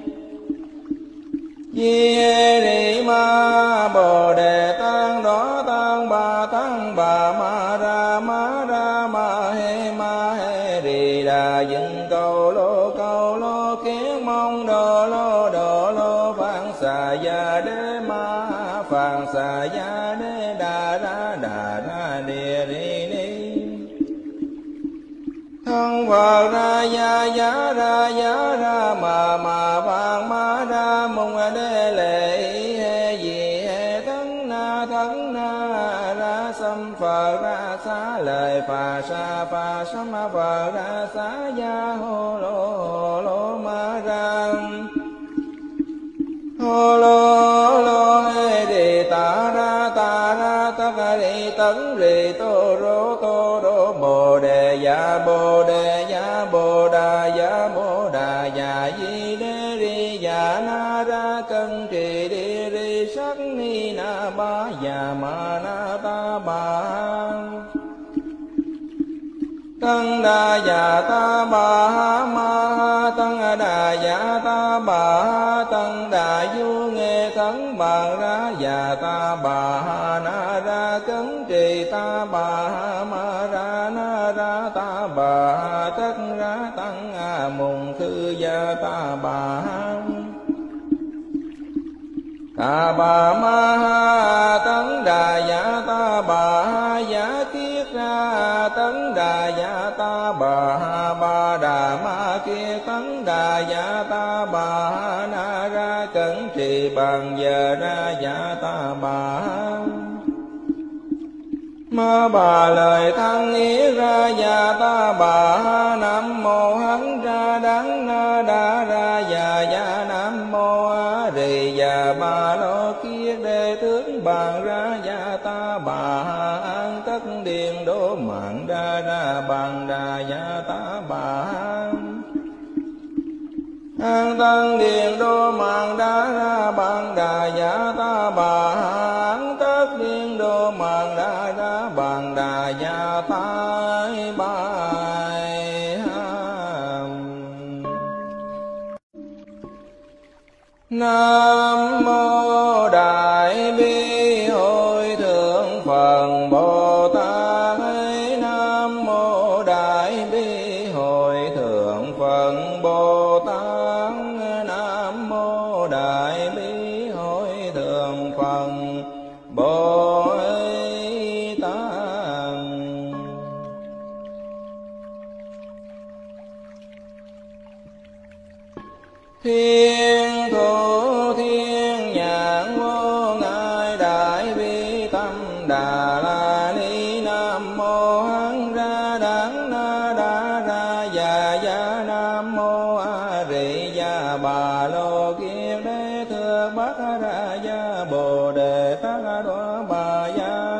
Speaker 1: Di Rị Ma Bồ Đề Tăng Đó Tăng Bà Tăng Bà Ma Ra Ma Ra Ma Hê Ma Hê Rị Đà Dựng Cầu Lô Cầu Lô Kiết Mong Đồ Lô Đồ Lô Phạn Xà Gia Đế Ma Phạn Xà Gia Đế Đà Ra Đà Ra Địa Rị Ni. Thân Phật Ra Gia Giá Ra Giá Ra Ma Ma Phạn Ma Ra Mùng Đế Lệ Hê Di Hê Thân Na Thân Na Ra Sam Phật Ra Xá Lời Phà Sa Phà Sam Phật Ra Xá Gia Hô Lô Hô Lô Ma Ra Hô Lô Lô Hê Đi Ta Ra Ta Ra Tất Rị Tấn Rị Tô Rô Tô Rô Bồ Đề Dạ Bồ Đề Dạ Bồ Đà Dạ Bồ Đà Dạ Di Đế Ri Dạ Na Ra Cân Trì Đi Ri Sắc Ni Na Ba Dạ Ma Na Ta Ba Tăng Đà Dạ Ta Bà Ma Tăng Đà Dạ Ta Bà Tăng Đà Du Nghe Thắng Bà Ra Dạ Ta Bà Na Ra Cấn Trì Ta Bà Ma Ra Na Ra Ta Bà Tất Ra Tăng Mùng Khư Gia Ta Bà Ta Bà Ma Tấn Đà Dạ Ta Bà Giả Kiết Ra Tấn Đà Dạ Ta Bà Ba Đà Ma Kiết Tấn Đà Dạ Ta Bà Na Ra Cẩn Trì Bằng Giờ Ra Dạ Ta Bà Ma Bà Lời Thăng Ý Ra Dạ Ta Bà Nam Mô Hán Ra Đắng Na Đa Ra Dạ Dạ Nam Mô A Rị Dạ Bà Lô Kiết Đế Tướng Bàn Ra Dạ Ta Bà An Tất Điền Đô Mạng Ra Ra Bàn Đà Dạ Ta Bà An Tân Điền Đô Mạng Đa Ra Bàn Đà Dạ Ta Bà An Tất Điền Đô Mạng Đa Ra Bàn Đà Dạ Ta Bài Nam Mô Đại Bi Hội Thượng Phật Bồ Tát. Nam Mô Đại Bi Hội Thượng Phật Bồ Tát. Nam Mô Đại Bi Hội Thượng Phật Bồ Tát. Thiên thủ thiên nhãn vô ngại đại bi tâm đà la ni. Nam mô hán ra đắng na đa ra già gia. Nam mô a Rị Gia Bà Lô Kiết Đế Thượng Bát Ra Gia Bồ Đề Tát Đoá Bà Gia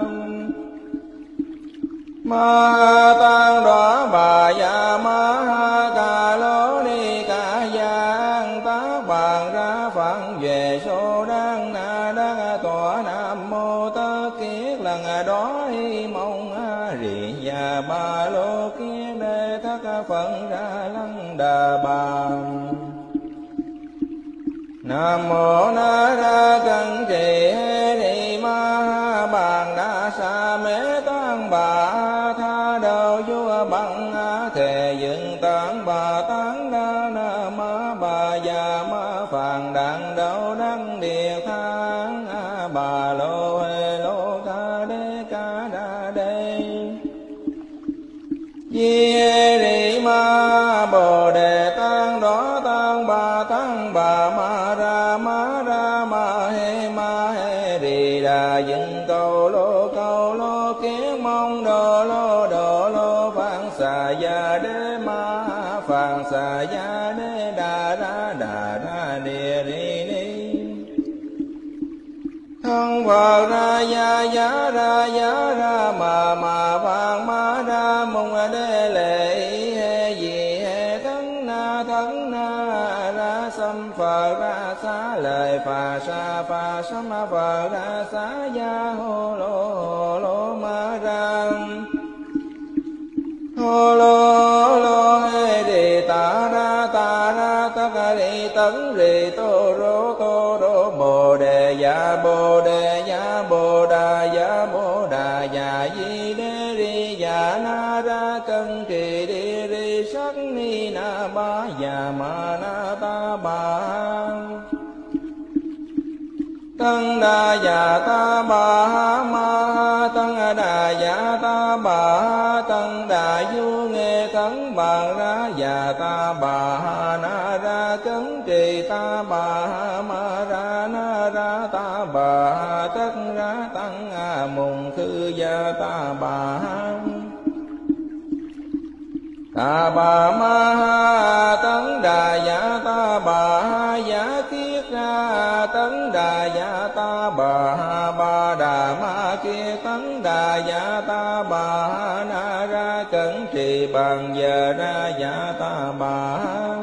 Speaker 1: Ma Tăng Đoá Bà Gia Ma Ca Lô Ni Ca Giang Tác Bàn Ra Phận về số đăng na đăng tọa. Nam mô Tất Kiết lần đó y mong a Rị Gia Bà Lô Kiết Đế đế thất phật ra lăng đà bà. Nam mô Na Ra Cẩn Trì Hê Ni Ma Bàn Đa Sa Mê Tăng Bà Tha Đầu Vua Bằng Thề Dựng Tán Bà Tán Đa Na Ma Bà Già Ma Phàn Đàn Đậu Đăng Địa Thang Bà Lô Hê Lô Ca Đê Ca Đa Đê Di Hê Ni Ma Bồ Đề Tăng Đó Tăng Bà Tăng Bà Ma Ra Ma Ra Ma Hê Ma Hê Rì Đà Dựng Cầu Lô Cầu Lô Kiến Mong Đồ Lô Đồ Lô Phạn Xà Gia Đế Ma Phạn Xà Gia Đế Đà Ra Đà Ra Địa Ri Ni Thân Phật Ra Gia Giá Ra Giá Ra Ma Ma Phạn Ma Ra Mùng Đế Lệ Hê Di Hê Thân Na Thân Na Ra Sam Phật Ra Xá Lời Phà Sa Phà Sam Phật Ra Xá Gia Hô Lô Hô Lô Ma Ra Hô Lô Lô Hê Đi Ta Ra Ta Ra Tất Ri Tấn Ri Tô Rô Tô Rô Bồ Đề Dạ Bồ Đề Dạ Bồ Đà Dạ Bồ Đà Dạ Di Đê Ri Dạ Na Ra Cân Trì Đi Ri Sắc Ni Na Ba Dạ Ma Na Ta Ba Tăng Đà Dạ Ta Bà Ma Tăng Đà Dạ Ta Bà Tăng Đà Du Nghe Tấn Bàn Ra Dạ Ta Bà Na Ra Cấn Trì Ta Bà Ma Ra Na Ra Ta Bà Tất Ra Tăng Mùng Khư Gia Ta Bà Ta Bà Ma Tấn Đà Dạ Ta Bà Giả Kiết Ra Tấn Đà Dạ Ta Bà Ba Đà Ma Kia Tấn Đà Dạ Ta Bà Na Ra Cẩn Trì Bàn Giờ Ra Dạ Ta Bà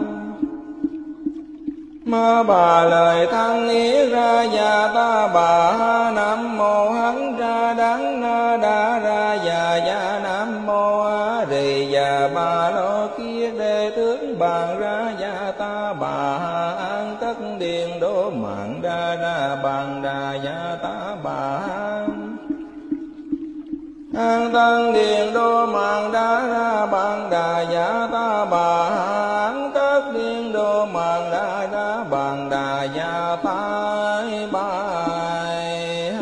Speaker 1: Ma Bà Lời Thăng Yết Ra Dạ Ta Bà Nam Mô Hán Ra Đắng Na Đa Ra Dạ Dạ Nam Mô A Rì Dạ Bà Lô Kiết Đê Tướng Bàn Ra Dạ Ta Bà An Tất Điền Đô Mạng Ra Ra Bàn Đà Dạ Ta Bà An Tân Điền Đô Mạng Đa Ra Bàn Đà Dạ Ta Bà An Tất Điền Đô Mạng Đa Ra Bàn Đà Dạ Ta Bài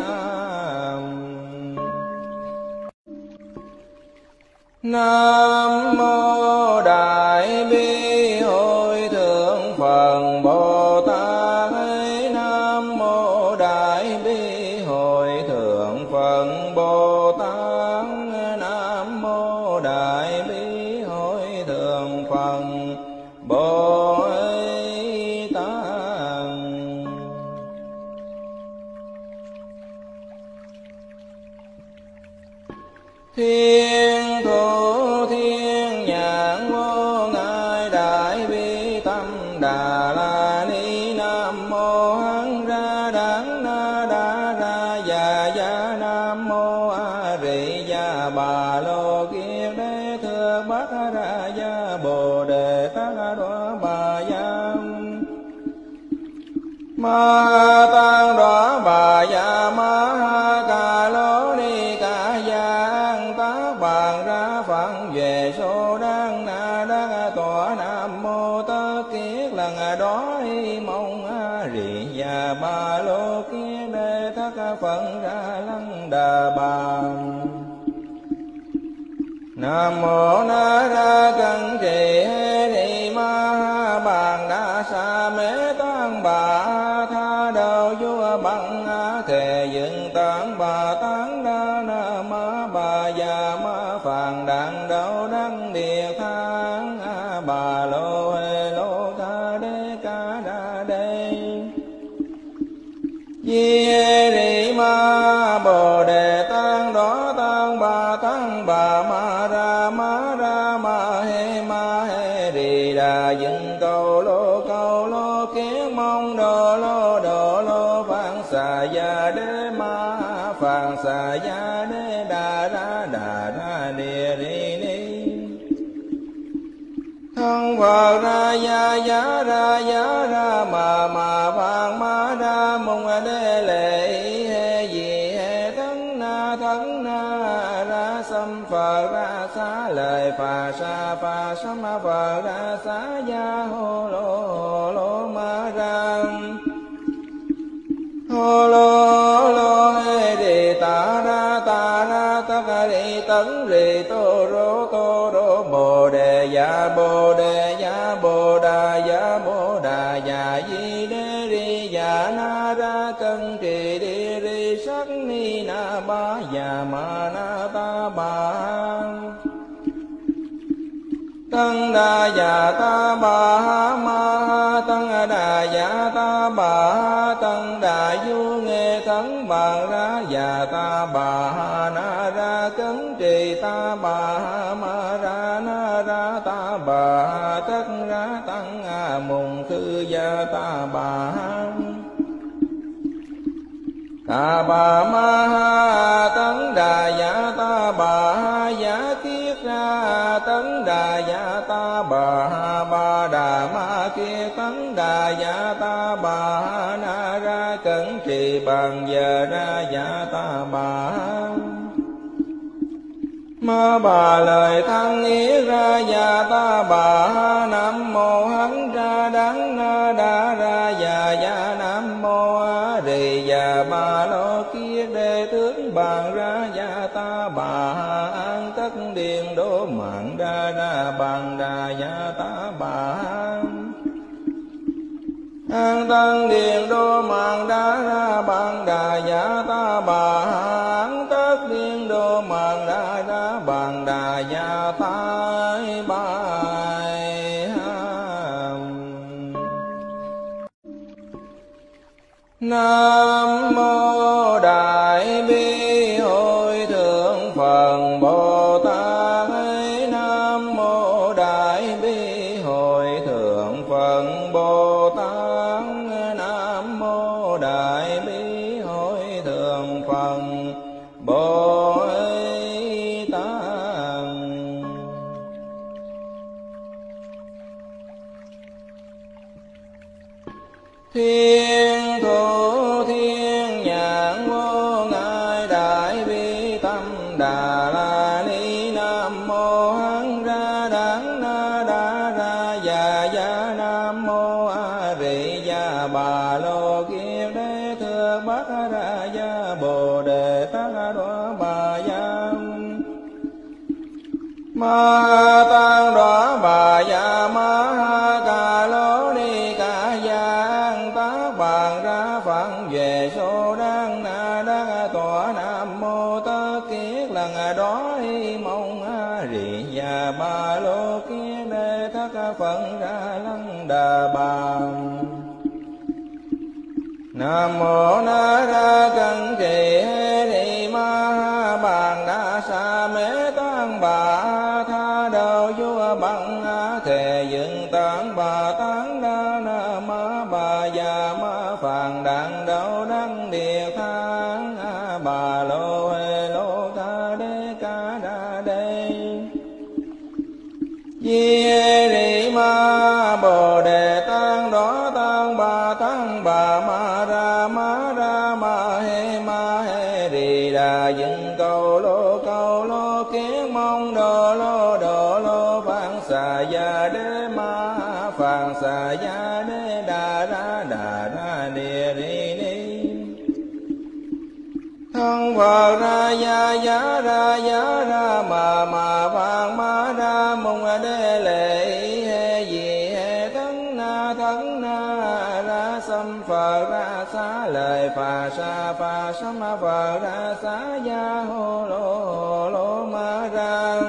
Speaker 1: Nam Mô Đại Bi Hội Thượng Phật Bồ Tát. Nam Mô Đại Bi Hội Thượng Phật Bồ Tát. Nam Mô Đại Bi Hội Thượng Phật Bồ Tát. Thiên thủ thiên nhãn vô ngại đại bi tâm đà la ni. Nam mô hán ra đắng na đa ra già gia. Nam mô a rị gia bà lô kiết đế thưa bát ra gia bồ đề tát đoá bà gia ma tăng đoá bà gia ma ca lô ni ca giang tác bàn ra phận về số đăng na đăng tọa. Nam mô tất kiết lần đó mong a rị gia ba lô kiết đế thất phận ra lăng đà bà. Nam mô Na Ra Cẩn Trì Hê Ni Ma Bàn Đa Sa Mê Tăng Bà Tha Đầu Vua Bằng Thề Dựng Tán Bà Tán Đa Na Ma Bà Già Ma Phàn Đàn Đậu Đăng Địa Thang Bà Lô Hê Lô Ca Đê Ca Đa Đê Di Hê Ni Ma Bồ Đề Tăng Đó Tăng Bà Tăng Bà Ma Ra Ma Ra Ma Hê Ma Hê Rì Đà Dựng Cầu Lô Cầu Lô Kiến Mong Đồ Lô Đồ Lô Phạn Xà Gia Đế Ma Phạn Xà Gia Đế Đà Ra Đà Ra Địa Ri Ni thân Phật ra ya giá ra giá ra mà mà phạn ma ra mùng đê lệ he gì he thân na thân na ra xâm Phật ra xá lời phà sa phà sám Phật ra xá ya hô lô hô lô ma ra hô lô lô he đi ta ra ta ra ta ca đi tấn rì tô rô tô rô bồ đề ya bồ đề ya bồ đà ya bồ đà ya di đê ri ya na ra cân trì đi ri sắc ni na ba ya ma na ta ba tăng đà ya ta ba ma tăng đà ya ta ba tăng đà du nghe thắng bàn ra ya ta ba na ra cấn trì ta ba ma ra na ra ta ba tất ra tăng a mùng khư ya ta ba ta bà ma ha tấn đà ya ta bà ha ya kiết ra tấn đà ya ta bà ha ba đà ma kia tấn đà ya ta bà ha na ra cẩn trì bằng giờ ra ya ta bà ha ma bà lời thăng ý ra ya ta bà ha nam mô hán ra đắng na đa ra ya ya nam mô a rì ya ba lo kia đề tướng bàn ra ya ta bà ha an tất điền đô mạng đa ra bàn đà ya ta bà ha an tân điền đô mạng đa ra bàn đà ya ta bà ha an tất điền đô mạng đa ra bàn đà ya ta bài ha. Nam mô Đại Bi Hội Thượng Phật Bồ Tát. Nam mô Đại Bi Hội Thượng Phật Bồ Tát. Nam mô Đại Bi Hội Thượng Phật Bồ Tát. Thiên thủ thiên nhãn vô ngại đại bi tâm đà la ni. Nam mô hán ra đắng na đa ra ya ya nam mô a rì ya bà lô kiết đế thưa bát ra ya bồ đề tát đoá bà ya ma tăng đoá bà ya ma ha ca lô ni ca giang tác bàn ra phận về số đăng na đăng tọa. Nam mô tất kiết lần đó mong a rì ya ba lô kiết đế thất phận ra lăng đà bà. Nam mô na ra cân kỳ hê ni ma ha bàn đa sa mê tăng bà tha đầu vua bằng thề dựng tán bà tán đa na ma bà già ma phàn đàn đầu đăng địa thang bà lô hê lô tha đê ca đa đê di hê ni ma bồ đề tăng đó tăng bà tăng bà ma ra ma ra ma hê ma hê rì đà dựng cầu lô cầu lô kiến mong đồ lô đồ lô phạn xà ya đế ma phạn xà ya đế đà ra đà ra địa ri ni. Thân Phật ra ya giá ra giá ra mà mà phạn ma ra mùng đê lệ he gì he thân na thân na ra xâm Phật ra xá lời phà sa phà sám Phật ra xá ya hô lô hô lô ma ra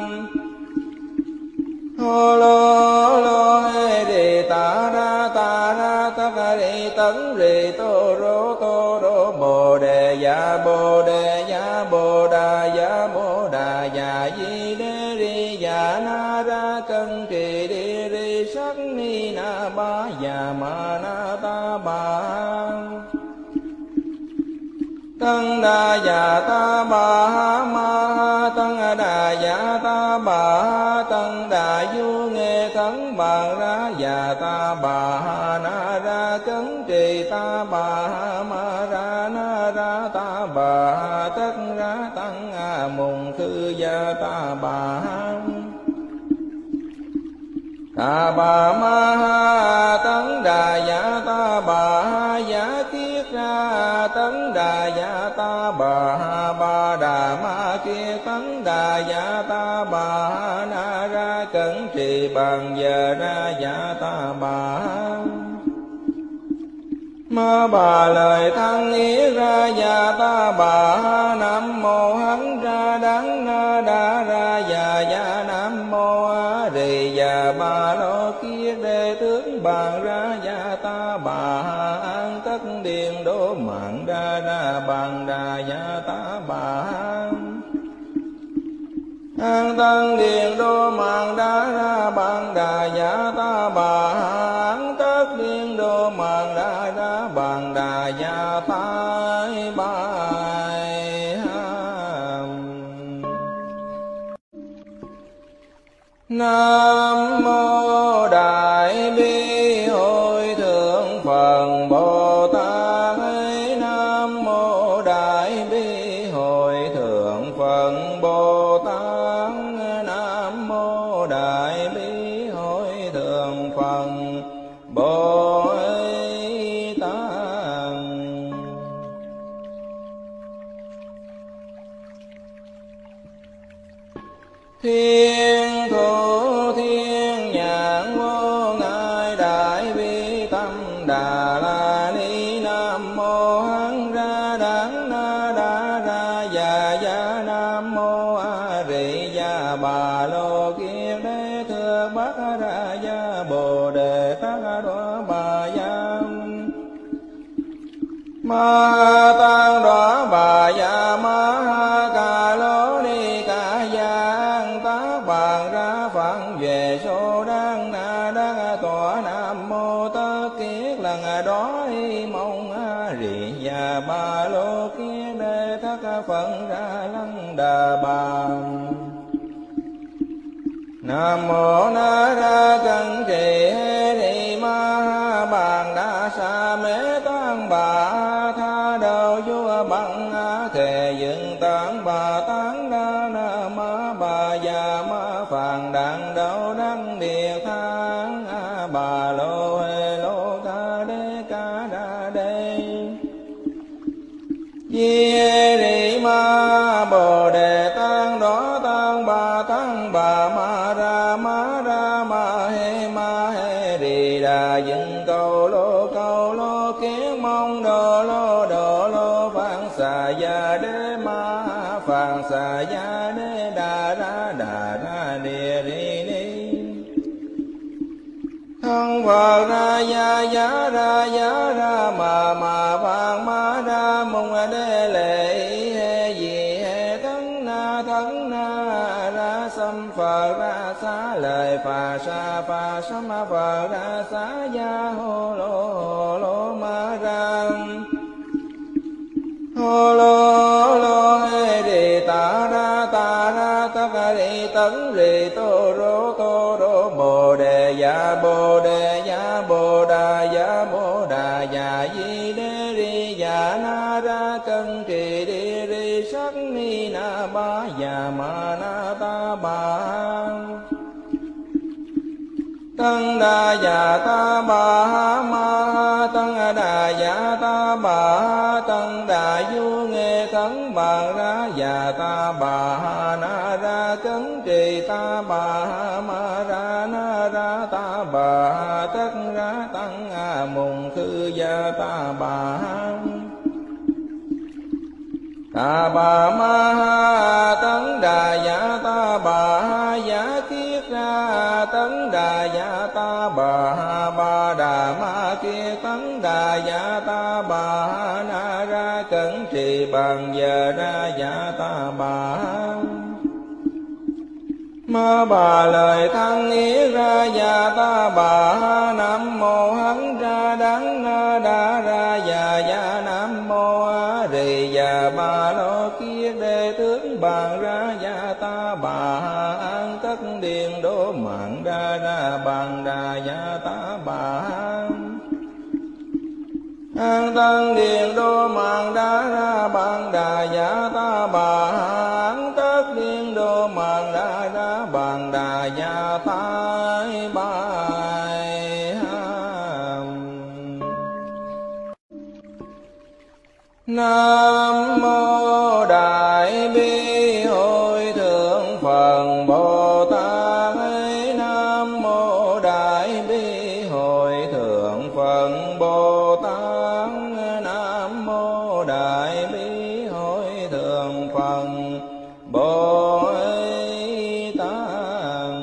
Speaker 1: hô lô lô he đi ta ra ta ra ta ca đi tấn rì tô rô tô rô bồ đề ya bồ đề ya bồ đà ya bồ đà ya di đê ri ya na ra cân trì đi ri sắc ni na ba ya ma na ta ba tăng đà ya ta ba ma tăng đà dạ ta bà tăng đà du nghe tấn bà ra dạ ta bà na ra cấn trì ta bà ma ra na ra ta bà tất ra tăng a mùng khư gia ta bà ta bà ma ha tấn đà dạ ta bà giả kiết ra tấn đà dạ ta bà ba đà ma kia tấn đà dạ ta bà na ra cẩn trì bằng giờ ra dạ ta bà ma bà lời thăng ý ra dạ ta bà nam mô hán ra đắng na đa ra dạ dạ nam mô a rì dạ ba lô kia đề tướng bàn ra dạ ta bà an tất điện đô mạng ra ra bàn đà dạ ta bà an tăng điện đô mạng đa ra bàn đà dạ ta bà an tất điện đô mạng đa ra bàn đà dạ ta bài nam mô đại bi hội thượng Phật Bồ Tát. Nam mô đại bi hội thượng Phật Bồ Tát. Nam mô đại bi hội thượng Phật Bồ Tát. Thiên thủ thiên nhãn vô ngại đại bi tâm đà la ni. Nam mô hán ra đắng na đa ra dạ dạ nam mô a rì dạ bà lô kia đế thưa bát ra dạ bồ đề tát đoá bà giam ma tăng đoá bà dạ ma ca lô ni ca giang tác bàn ra phận về số đăng na đăng tọa. Nam mô tất kiết lần đó y mong a rì dạ ba lô kia đế thất phận ra lăng đà bà. Nam mô na ra cân trì hê ni ma bàn đa sa mê tăng bà tha đầu vua bằng thề dựng tán bà tán đa na ma bà già ma phàn đàn đầu đăng địa thang bà lô hê lô ca đê ca đa đê di ri ma bồ đề tăng đó tăng bà tăng bà ma ra ma ra ma hê ma hê rì đà dựng cầu lô cầu lô kiến mong đồ lô đồ lô phạn xà gia đế ma phạn xà gia đế đà ra đà ra địa ri ni thân Phật ra ya ya ra ya ra ma ma vang ma ra mong đế lệ he gì he thân na thân na ra sam Phật ra xá lời phà sa phà sa ma Phật ra xá ya hô lô hô lô ma ra hô lô lô he rì ta ra ta ra ta ca rì tấn rì tô rô tô rô bồ đề ya bồ đề ya bồ đà ya bồ đà ya di đế ri ya na ra cân trì đi ri sắc ni na ba ya ma na ta ba tăng đà ya ta ba ma tăng đà ya ta ba tăng đà du nghe tấn bà ra ya ta ba na ra cấn trì ta ba ma ra na ra ta ba tất ra tăng a mùng khư gia ta ba ta bà ma ha tấn đà ya ta bà giả kiết ra tấn đà ya ta bà ba đà ma kia tấn đà ya ta bà na ra cẩn trì bằng giờ ra ya ta bà ma bà lời thăng ý ra ya ta bà nam mô hán ra đắng na đa ra ya ya nam mô a rì ya ba lô kia đề tướng bàn ra ya ta ra bằng đà ya ta bà an tăng điện đô mạng đá ra bằng đà ya ta bà an tất điện đô mạng đá ra bằng đà ya ta bài Nam mô Đại Bi Hội Thượng Phật Bồ Tát. Nam mô Đại Bi Hội Thượng Phật Bồ Tát. Nam mô Đại Bi Hội Thượng Phật Bồ Tát.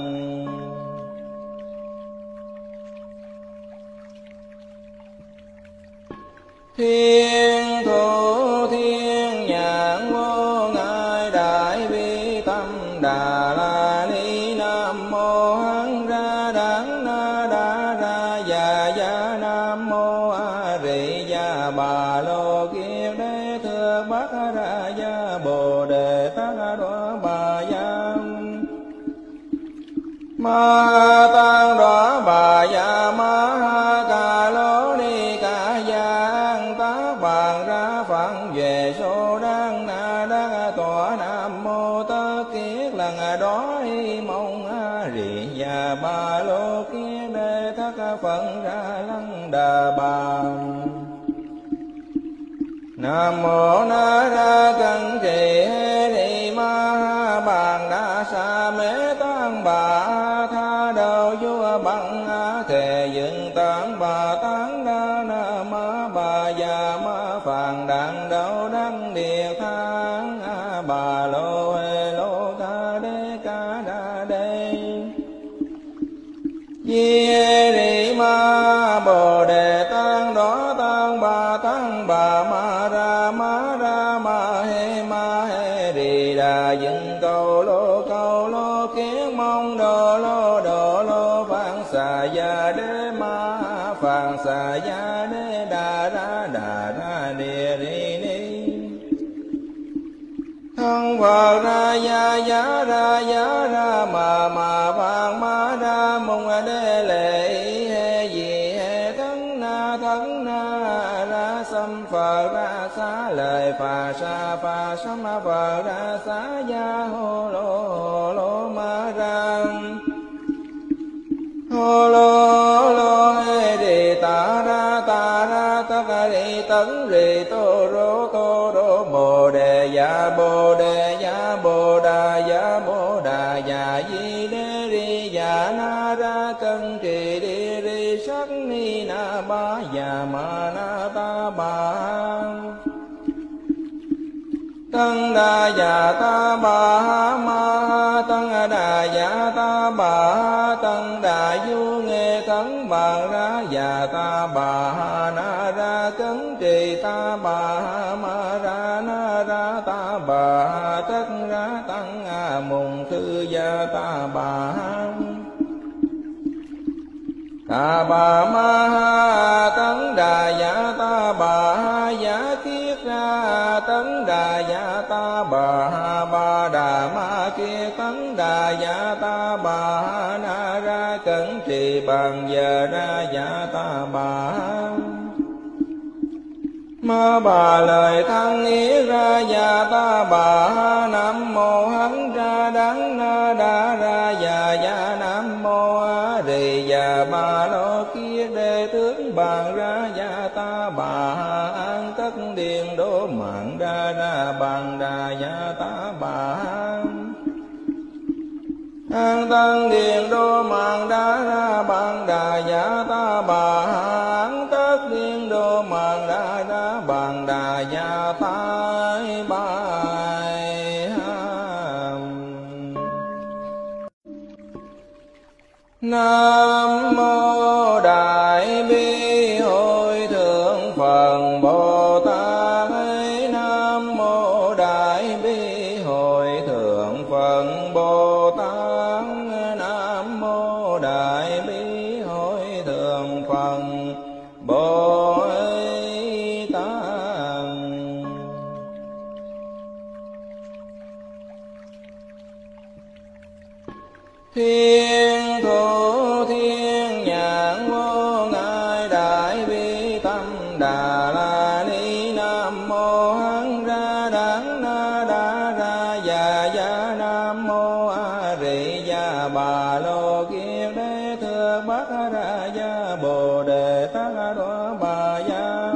Speaker 1: Thiên thủ thiên nhãn vô ngại đại bi tâm đà la ni. Nam mô hán ra đắng na đa ra già gia. Nam mô a rị gia bà lô kiết đế thưa bát ra gia bồ đề tát đoá bà gia ma tăng đoá bà gia ma ca lô ni ca giang tác bàn ra phận về số đăng na đắc tọa. Nam mô tất kiết lần đó y mong a rị gia ba lô kiết đế thất phận ra lăng đà bà. Nam mô na ra cân kỳ hê ni ma bàn đa sa mê tăng bà tha đầu vua bằng thề dựng tán bà tán đa na ma bà già ma phàn đàn đầu đăng địa thang bà lô hê lô ca đê ca đa đê di ri ma bồ đề tăng đó tăng bà tăng bà ma ra ma ra ma hê ma hê ri đà dựng cầu lô cầu lô kiến mong đồ lô đồ lô phạn xà gia đế ma phạn xà gia đế đà ra đà ra địa ri ni thân Phật ra ya ya ra ya ra ma ma phạn ma ra mong đế lệ hê di hê thân na thân na ra sam Phật ra xá lời phà sa phà sam Phật ra xá ya hô lô hô lô ma ra hô lô lô hê đi ta ra ta ra ta ca đi tấn rì tô rô tô rô bồ đề ya bồ đề ya bồ đà ya bồ đà ya di đê ri ya na ra cân trì đi ri sắc ni na ba ya ma na ta ba tăng đà ya ta ba ma tăng đà ya ta ba tăng đà du nghe tấn bàn ra ya ta ba na ra cấn trì ta ba ma ra na ra ta ba tất ra tăng a mùng thư gia ta ba ta bà ma tấn đà ya ta bà giá kiết ra tấn đà ya ta bà ba đà ma kia tấn đà ya ta bà na ra cẩn trì bằng giờ ra ya ta bà ma bà lời thăng ý ra ya ta bà. Nam mô hán ra đắng na đa ra ya ya. Nam mô a rị ya ba lô kiết đế tướng bàn ra ya ta bà an tất điện đô mạng ra ra bàn đà ya ta bà an tăng điện đô mạng đá ra bàn đà ya ta bà an tất điện đô mạng đá ra bàn đà ya ta bài. Nam mô Đại Bi Hội Thượng Phật Bồ Tát. Nam mô Đại Bi Hội Thượng Phật Bồ Tát. Nam mô Đại Bi Hội Thượng Phật Bồ Tát. Thiên thủ thơ bát ra gia bồ đề tát đoá bà gia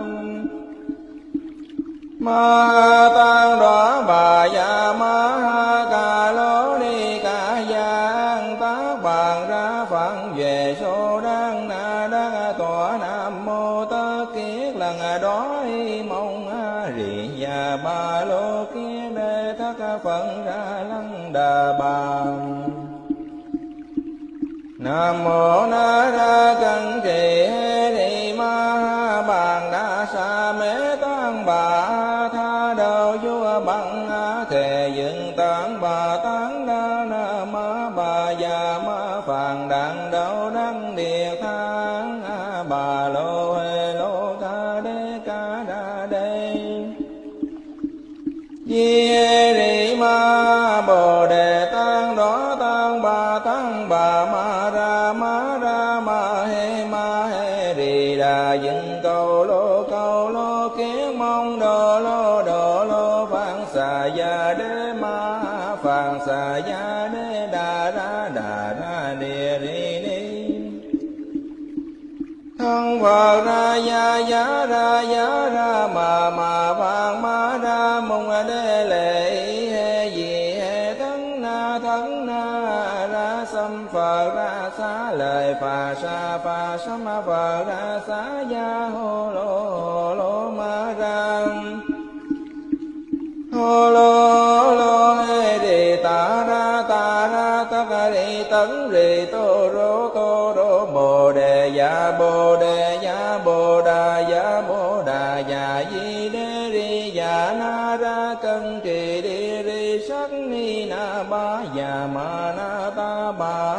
Speaker 1: ma tăng đoá bà gia ma ca lô ni ca giang tác bàn ra phận về số đăng na đăng tọa nam mô tất kiết lần đó mong rì và ba lô kiết đê thất phận ra lăng đà bà nam mô na ra cân trì ni ma bàn đa sa mê tăng bà tha đầu vua bằng thề dựng tán bà tán đa na ma bà già ma phàn đàn đầu đăng địa thang bà lô hê lô ca đê ca đa đê di ri ma bồ đề tăng đó tăng bà tăng bà ma ra ma ra ma hê ma hê ri đà dựng cầu lô cầu lô kiến mong đồ lô đồ lô phạn xà gia đế ma phạn xà gia đế đà ra đà ra địa ri ni thân Phật ra gia giá ra giá ra mà mà phạn ma ra mong đế lệ hê gì hê thân na thân na ra xâm Phật ra xá lời phà sa phà sâm Phật ra xá gia hô lô hô lô ma ra hô lô lô hê đi ta ra ta ra tất ri tấn ri tô rô tô rô bồ đề dạ bồ đề dạ bồ đà dạ bồ đà dạ di đê ri dạ na ra cân trì đi ri sắc ni na ba dạ ma na ta ba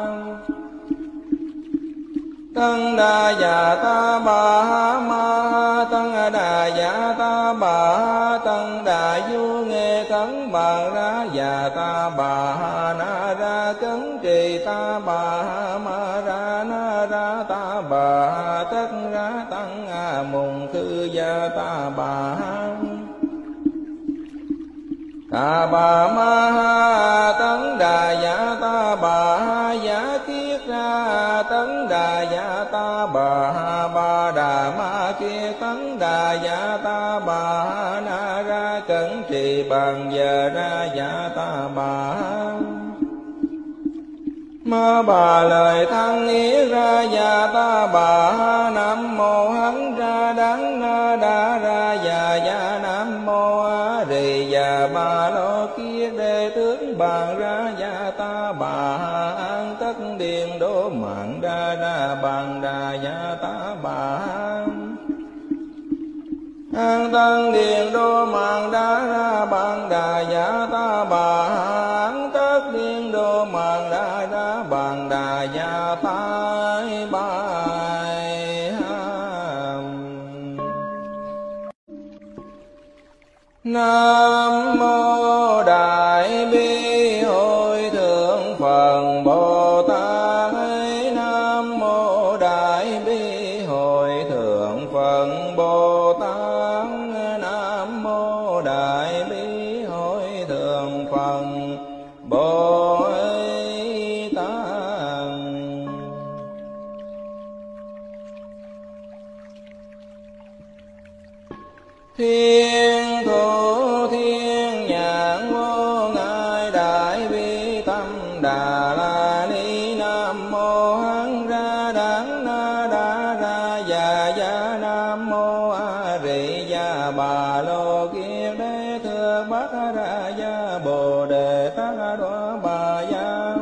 Speaker 1: tăng đà dạ ta bà ma tăng đà dạ ta bà tăng đà du nghe tấn bàn ra dạ ta bà na ra cấn trì ta bà ma ra na ra ta bà tất ra tăng a mùng khư gia ta bà ta bà ma tấn đà dạ ta bà giả kiết ra tấn đà dạ ta bà ba đà ma kia tấn đà dạ ta bà na ra cẩn trì bằng giờ ra dạ ta bà ma bà lời thăng ý ra dạ ta bà nam mô hấn ra đắng na đa ra dạ dạ nam mô a rì dạ bà lô kia đề tướng bàn ra dạ ta bà an tất điền đô mạng đa ra bàn đà dạ ta bà an tân điền đô mạng đa ra bàn đà dạ ta bà an tất điền đô mạng đa ra bàn đà dạ ta bài nam mô đại bi hội thượng Phật Bồ Tát nam mô đại bi hội thượng Phật Bồ Tát nam mô đại bi hội thượng Phật Bồ Tát thiên thủ thiên nhãn vô ngại đại bi tâm đà la ni nam mô hán ra đắng na đa ra già già nam mô a rì gia bà lô kiết đế thưa bát ra gia bồ đề tát đoá bà gia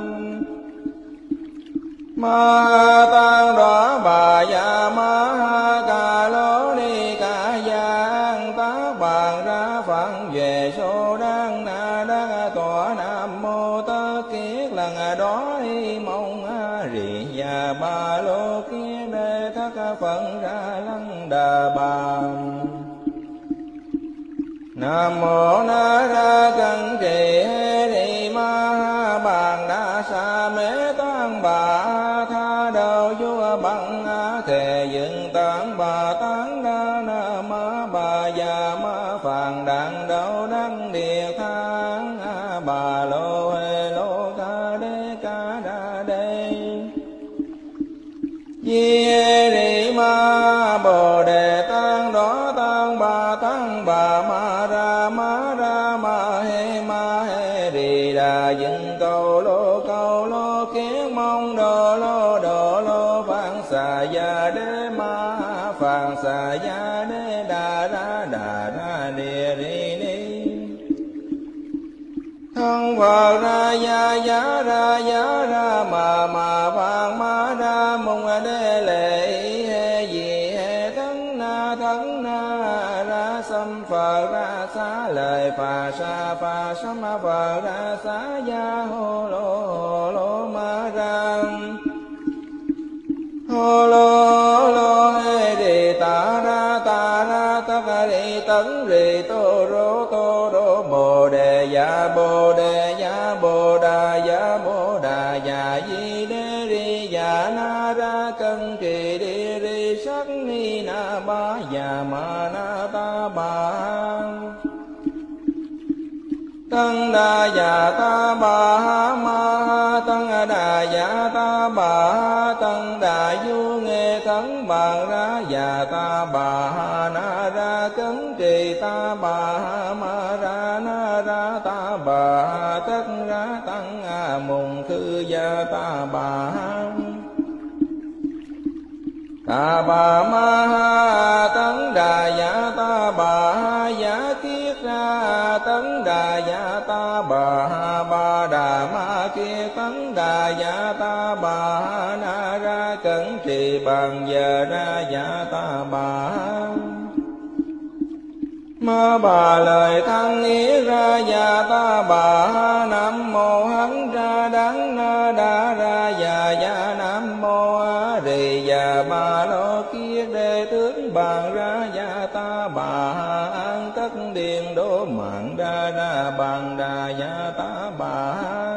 Speaker 1: ma tăng đoá bà gia ma ca lô ni ca giang tác bàn ra phận về số đăng na đăng tọa nam mô tất kiết lần đó mong rì và ba lô kiết đê thất phận ra lăng đà bà nam mô na ra cân trì ni ma bàn đa sa mê tăng bà tha đầu vua bằng thề dựng tán bà tán đa na ma bà già ma phàn đàn đầu đăng địa thang bà lô hê lô ca đê ca đa đê Di Ri Ma Bồ Đề Tăng Đó Tăng Bà Tăng Bà Ma Ra Ma Ra Ma He Ma He Ri Đà Dừng Cầu Lô Cầu Lô Kiến Mong Đồ Lô Đồ Lô Phạn Xà Gia Đế Ma Phạn Xà Gia Đế Đà Ra Đà Ra Địa Ri Ni Thân Phật Ra Gia Giá Ra Giá Ra Ma Ma Phạn Ma Ra Mong Đế Lệ He Di He Thân Na Thân Na Ra Sam Phật Ra Xá Lời Phà Sa Phà Sam Phật Ra Xá Gia Hô Lô Hô Lô Ma Ra Hô Lô Lô He Đi Ta Ra Ta Ra Ta Ri Tấn Ri Tô Rô Tô Rô Bồ Đề Dạ Bồ Đề Dạ Bồ Đà Dạ Bồ Đà Dạ Di Đế Ri Dạ Na Ra Cân Trì Đi Ri Sắc Ni Na Ba Dạ Ma Na Ta Ba Tăng Đà Dạ Ta Bà Ma Tăng Đà Dạ Ta Bà Tăng Đà Du Nghe Tấn Bàn Ra Dạ Ta Bà Na Ra Cấn Trì Ta Bà Ma Ra Na Ra Ta Bà Tất Ra Tăng A Mùng Khư Gia Ta Bà Ta Bà Ma Tấn Đà Dạ Ta Bà Giả Kiết Ra Tấn Đà Dạ Ta Bà Ba Đà Ma Kiết Tấn Đà Dạ Ta Bà Na Ra Cẩn Trì Bàn Giờ Ra Dạ Ta Bà Ma Bà Lời Thăng Ý Ra Dạ Ta Bà Nam Mô Hán Ra Đắng Na Đa Ra Dạ Dạ Nam Mô A Rì Dạ Ba Lô Kiết Đề Tướng Bàn Ra Dạ Ta Bà An Tất Điền Đô Mạng Ra Ra Bàn Đà Dạ Ta Bà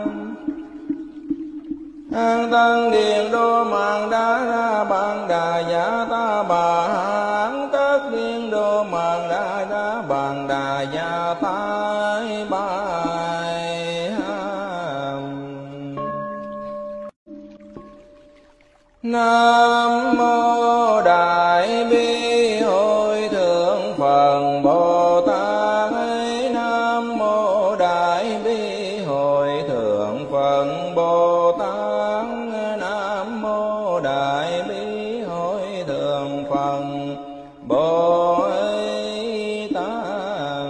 Speaker 1: An Tân Điền Đô Mạng Đa Ra Bàn Đà Dạ Ta Bà An Tất Điền Đô Mạng Đa Ra Bàn Đà Dạ Ta Bài Nam Mô Đại Bi Hội Thượng Phật Bồ Tát. Nam Mô Đại Bi Hội Thượng Phật Bồ Tát. Nam Mô Đại Bi Hội Thượng Phật Bồ Tát.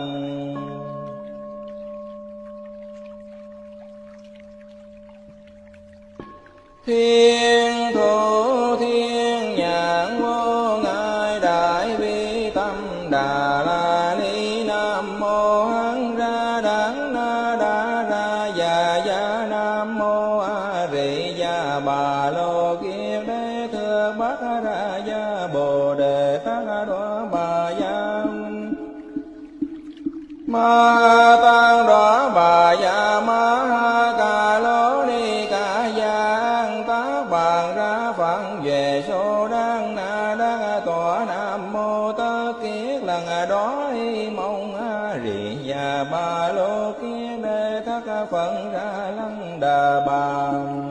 Speaker 1: Thiên thủ thiên nhãn vô ngại đại bi tâm đà la ni. Nam mô hán ra đắng na đa ra già gia. Nam mô a rị gia bà lô kiết đế thưa bát ra gia bồ đề tát đoá bà gia ma tăng đoá bà gia ma ca lô ni ca giang tác bàn ra phận về số đăng na đăng tọa. Nam mô tất kiết lần đó y mong a rị gia ba lô kiết đế thất phận ra lăng đà bà.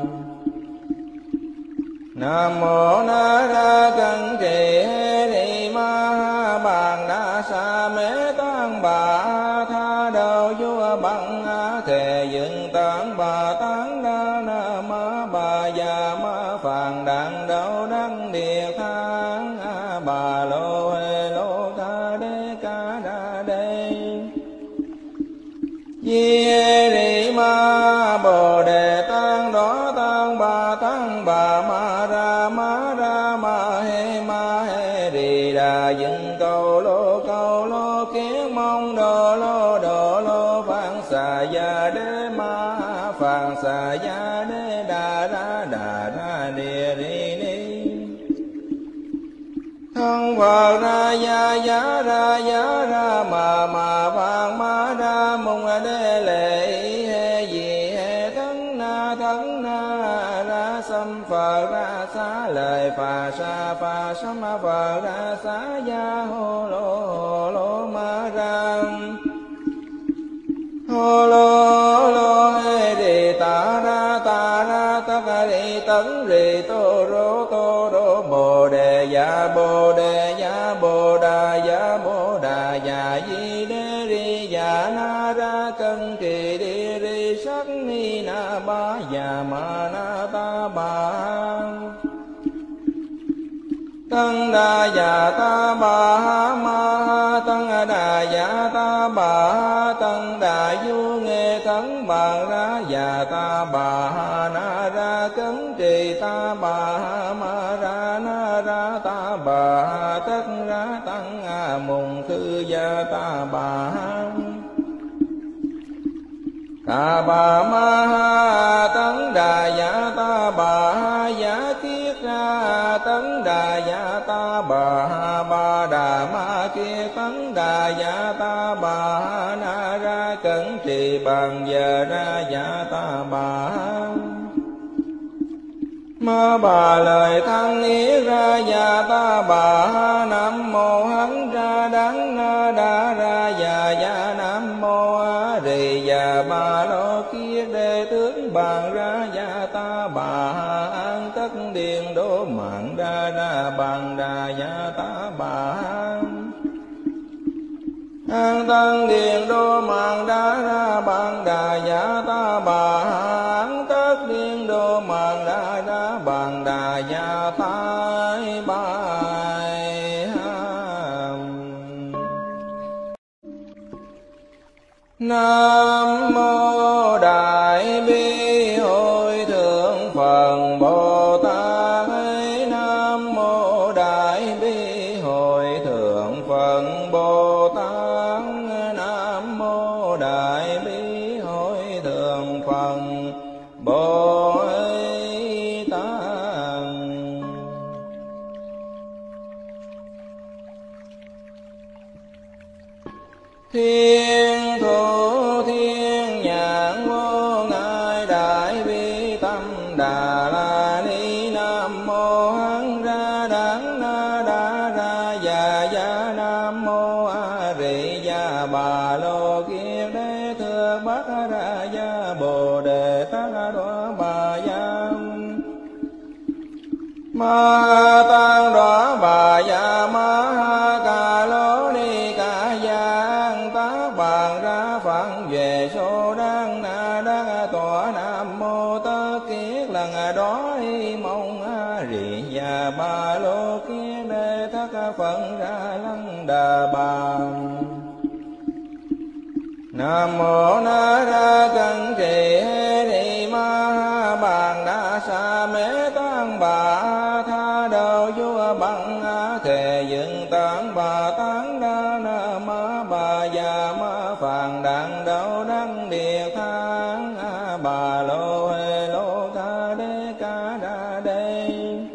Speaker 1: Nam mô na ra cân trì hê ni ma bàn đa sa mê tăng bà tha đầu vua bằng thề dựng tán bà tán đa na ma bà già ma phàn đàn đầu đăng địa thang bà lô hê lô ca đê ca đa đê. Di Ri Ma Bồ Đề Tăng Đó Tăng Bà Tăng Bà Ma Ra Ma Ra Ma He Ma He Ri Đà Dừng Cầu Lô Cầu Lô Kiến Mong Đồ Lô Đồ Lô Phạn Xà Gia Đế Ma Phạn Xà Gia Đế Đà Ra Đà Ra Địa Ri Ni Thân Phật Ra Gia Giá Ra Giá Ra Ma Ma Phạn Ma Ra Mong Đế Lệ He Di He Thân Na Thân Na Ra Sam Phật Ra Xá Lời Phà Sa Phà Sam Phật Ra Xá Gia Hô Lô Hô Lô Ma Ra Hô Lô Lô He Đi Ta Ra Ta Ra Ta Ri Tấn Ri Tô Rô Tô Rô dạ bồ đề dạ bồ đà dạ bồ đà dạ di đế ri dạ na ra cân trì đi ri sắc ni na ba dạ ma na ta ba tăng đà dạ ta bà ma tăng đà dạ ta bà tăng đà du nghe thắng bà ra dạ ta bà na ra cấn trì ta bà ma ra na ra ta bà tất ra tăng mùng khư gia ta bà ta bà ma tấn đà dạ ta bà giả kiết ra tấn đà dạ ta bà ba đà ma kia tấn đà dạ ta bà na ra cẩn trì bằng giờ ra dạ ta bà ma bà lời thăng ý ra dạ ta bà nam mô hán ra đắng na đa ra dạ dạ nam mô a rì dạ bà lô kia đề tướng bàn ra dạ ta bà an tất điền đô mạng ra ra bàn đà dạ ta bà an tân điền đô mạng đa ra bàn đà dạ ta bà an tất điền đô mạng đa ra bàn đà dạ tai bài nam mô đại bi hội thượng Phật Bồ Tát nam mô đại bi hội thượng Phật Bồ Tát nam mô đại bi hội thượng Phật Bồ Tát thiên thủ thiên nhãn vô ngại đại bi tâm đà la ni nam mô hán ra đắng na đa ra dạ dạ nam mô a rì dạ bà lô kia đế thưa bát ra dạ bồ đề tát đoá bà giam ma tăng đoá bà dạ ma ca lô ni ca giang tác bàn ra phận về số đăng na đăng tọa nam mô tất kiết lần đó y mong a rì dạ ba lô kia đế thất phận ra lăng đà bà nam mô na ra cân trì hê ni ma bàn đa sa mê tăng bà tha đầu vua bằng thề dựng tán bà tán đa na ma bà già ma phàn đàn đầu đăng địa thang bà lô hê lô ca đê ca đa đê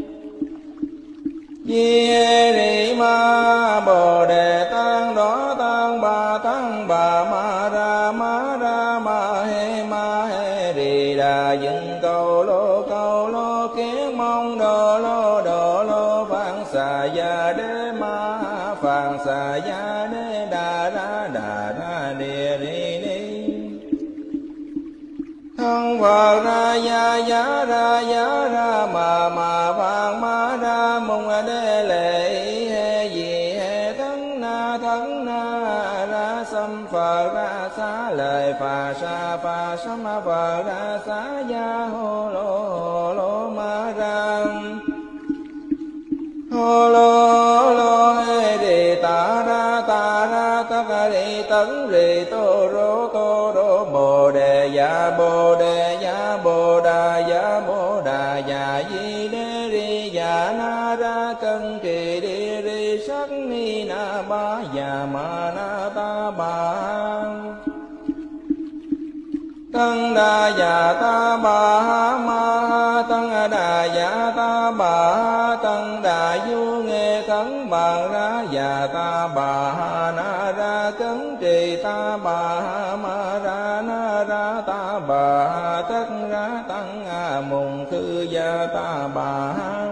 Speaker 1: di ri ma bồ đề tăng đó tăng bà tăng bà ma ra ma ra ma hê ma hê rì đà dựng cầu lô cầu lô kiến mong đồ lô đồ lô phạn xà gia đế ma phạn xà gia đế đà ra đà ra địa ri ni thân Phật ra ya ya ra ya ra ma ma phạn ma ra mong đế lệ he gì he thân na thân na ra sam Phật ra xá lời phà sa phà sam Phật ra xá ya hô lô hô lô ma ra hô lô lô hê đi ta ra ta ra ta ca đi tấn rì tô rô tô rô bồ đề dạ bồ đề dạ bồ đà dạ bồ đà dạ di đế ri dạ na ra cân trì đi ri sắc ni na ba dạ ma na ta ba tăng đà dạ ta bà ma tăng đà dạ ta bà tăng đà du nghe thắng bà ra dạ ta bà na ra cấn trì ta bà ma ra na ra ta bà tất ra tăng mùng khư gia ta bà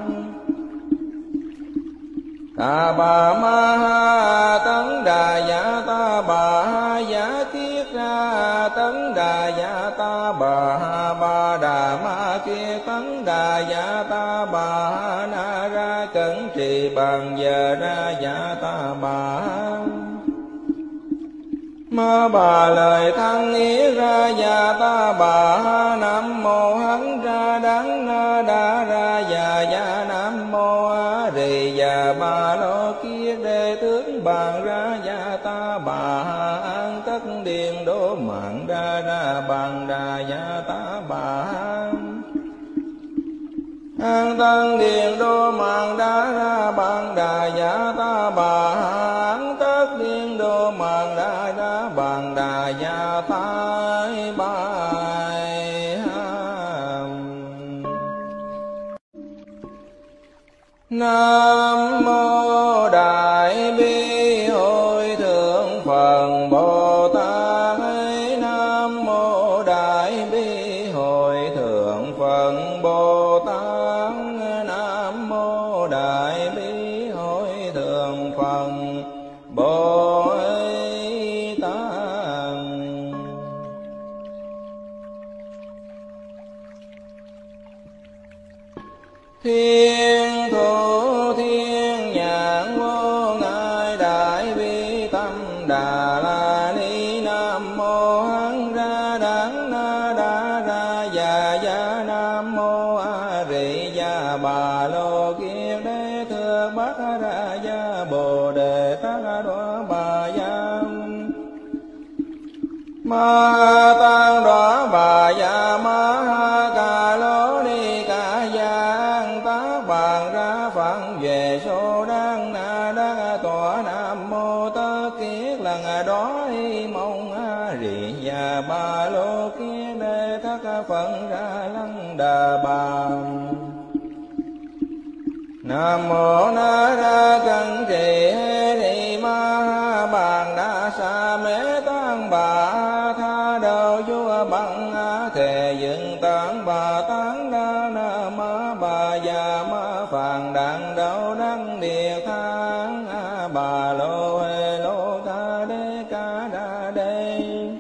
Speaker 1: ta bà ma tấn đà dạ ta bà giả kiết ra tấn đà dạ ta bà ba đà ma kia tấn đà dạ ta bà na ra cẩn trì trì bằng giờ ra dạ ta bà. Ma bà lời thăng ý ra dạ ta bà. Nam mô hán ra đắng na đa ra dạ dạ. Nam mô a rì dạ bà lô kiết đề tướng bàn ra dạ ta bà. An tất điện đô mạng ra ra bàn đà dạ ta bà. An tăng điện đô mạng đa ra bàn đà dạ ta bà. An tất điện đô mạng đa ra bàn đà dạ ta bà. Nam mô Đại Bi Hội Thượng Phật Bồ Tát. Nam mô Đại Bi Hội Thượng Phật Bồ Tát. Nam mô Đại Bi Hội Thượng Phật Bồ Tát. Thiên thủ thiên nhãn vô ngại đại bi tâm đà la ni. Nam mô hán ra đắng na đa ra dạ dạ. Nam mô a rì dạ bà lô kiết đế thượng bát ra dạ bồ đề tát đoá bà dạ. Ma tăng đoá bà dạ ma ca lô ni ca giang tác bàn ra phận về số đăng na đăng tọa. Nam mô tất kiết lần đó mong a rì dạ bà lô kiết đế thất phận ra lăng đà bà. Nam mô na ra cân trì hê ni ma bàn đa sa mê tăng bà. Tha đầu vua bằng thề dựng tán bà tán đa na ma bà già ma phàn đàn đầu đăng địa thang bà lô hê lô ca đê ca đa đê.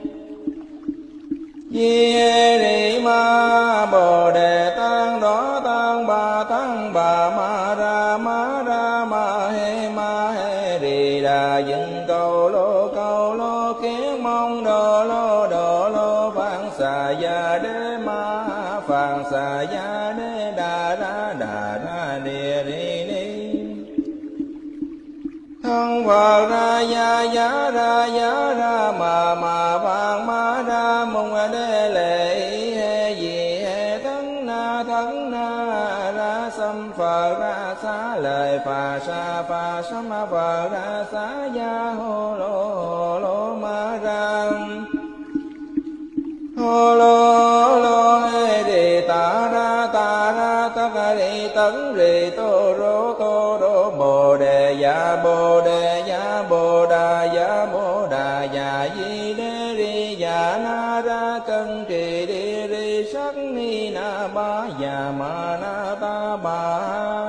Speaker 1: Di hê ni ma bồ đề tăng đó tăng bà tăng bà ma ra ma ra ma hê ma hê rì đà dựng cầu lô cầu lô kiến mong đồ lô đồ lô phạn xà gia đế ma phạn xà gia đế đà ra đà ra địa ri ni. Thân Phật ra gia giá ra giá ra mà mà vàng ma ra mong đế lệ hê gì hê thân na thân na ra xâm Phật ra xá lời phà sa phà sâm Phật ra xá gia hô lô hô lô ma ra. Hô lô lô hê đi ta ra ta ra tất đi tấn rì tô rô tô rô bồ đề dạ bồ đề dạ bồ đà dạ bồ đà dạ di đê ri dạ na ra cân trì đi ri sắc ni na ba dạ ma na ta ba.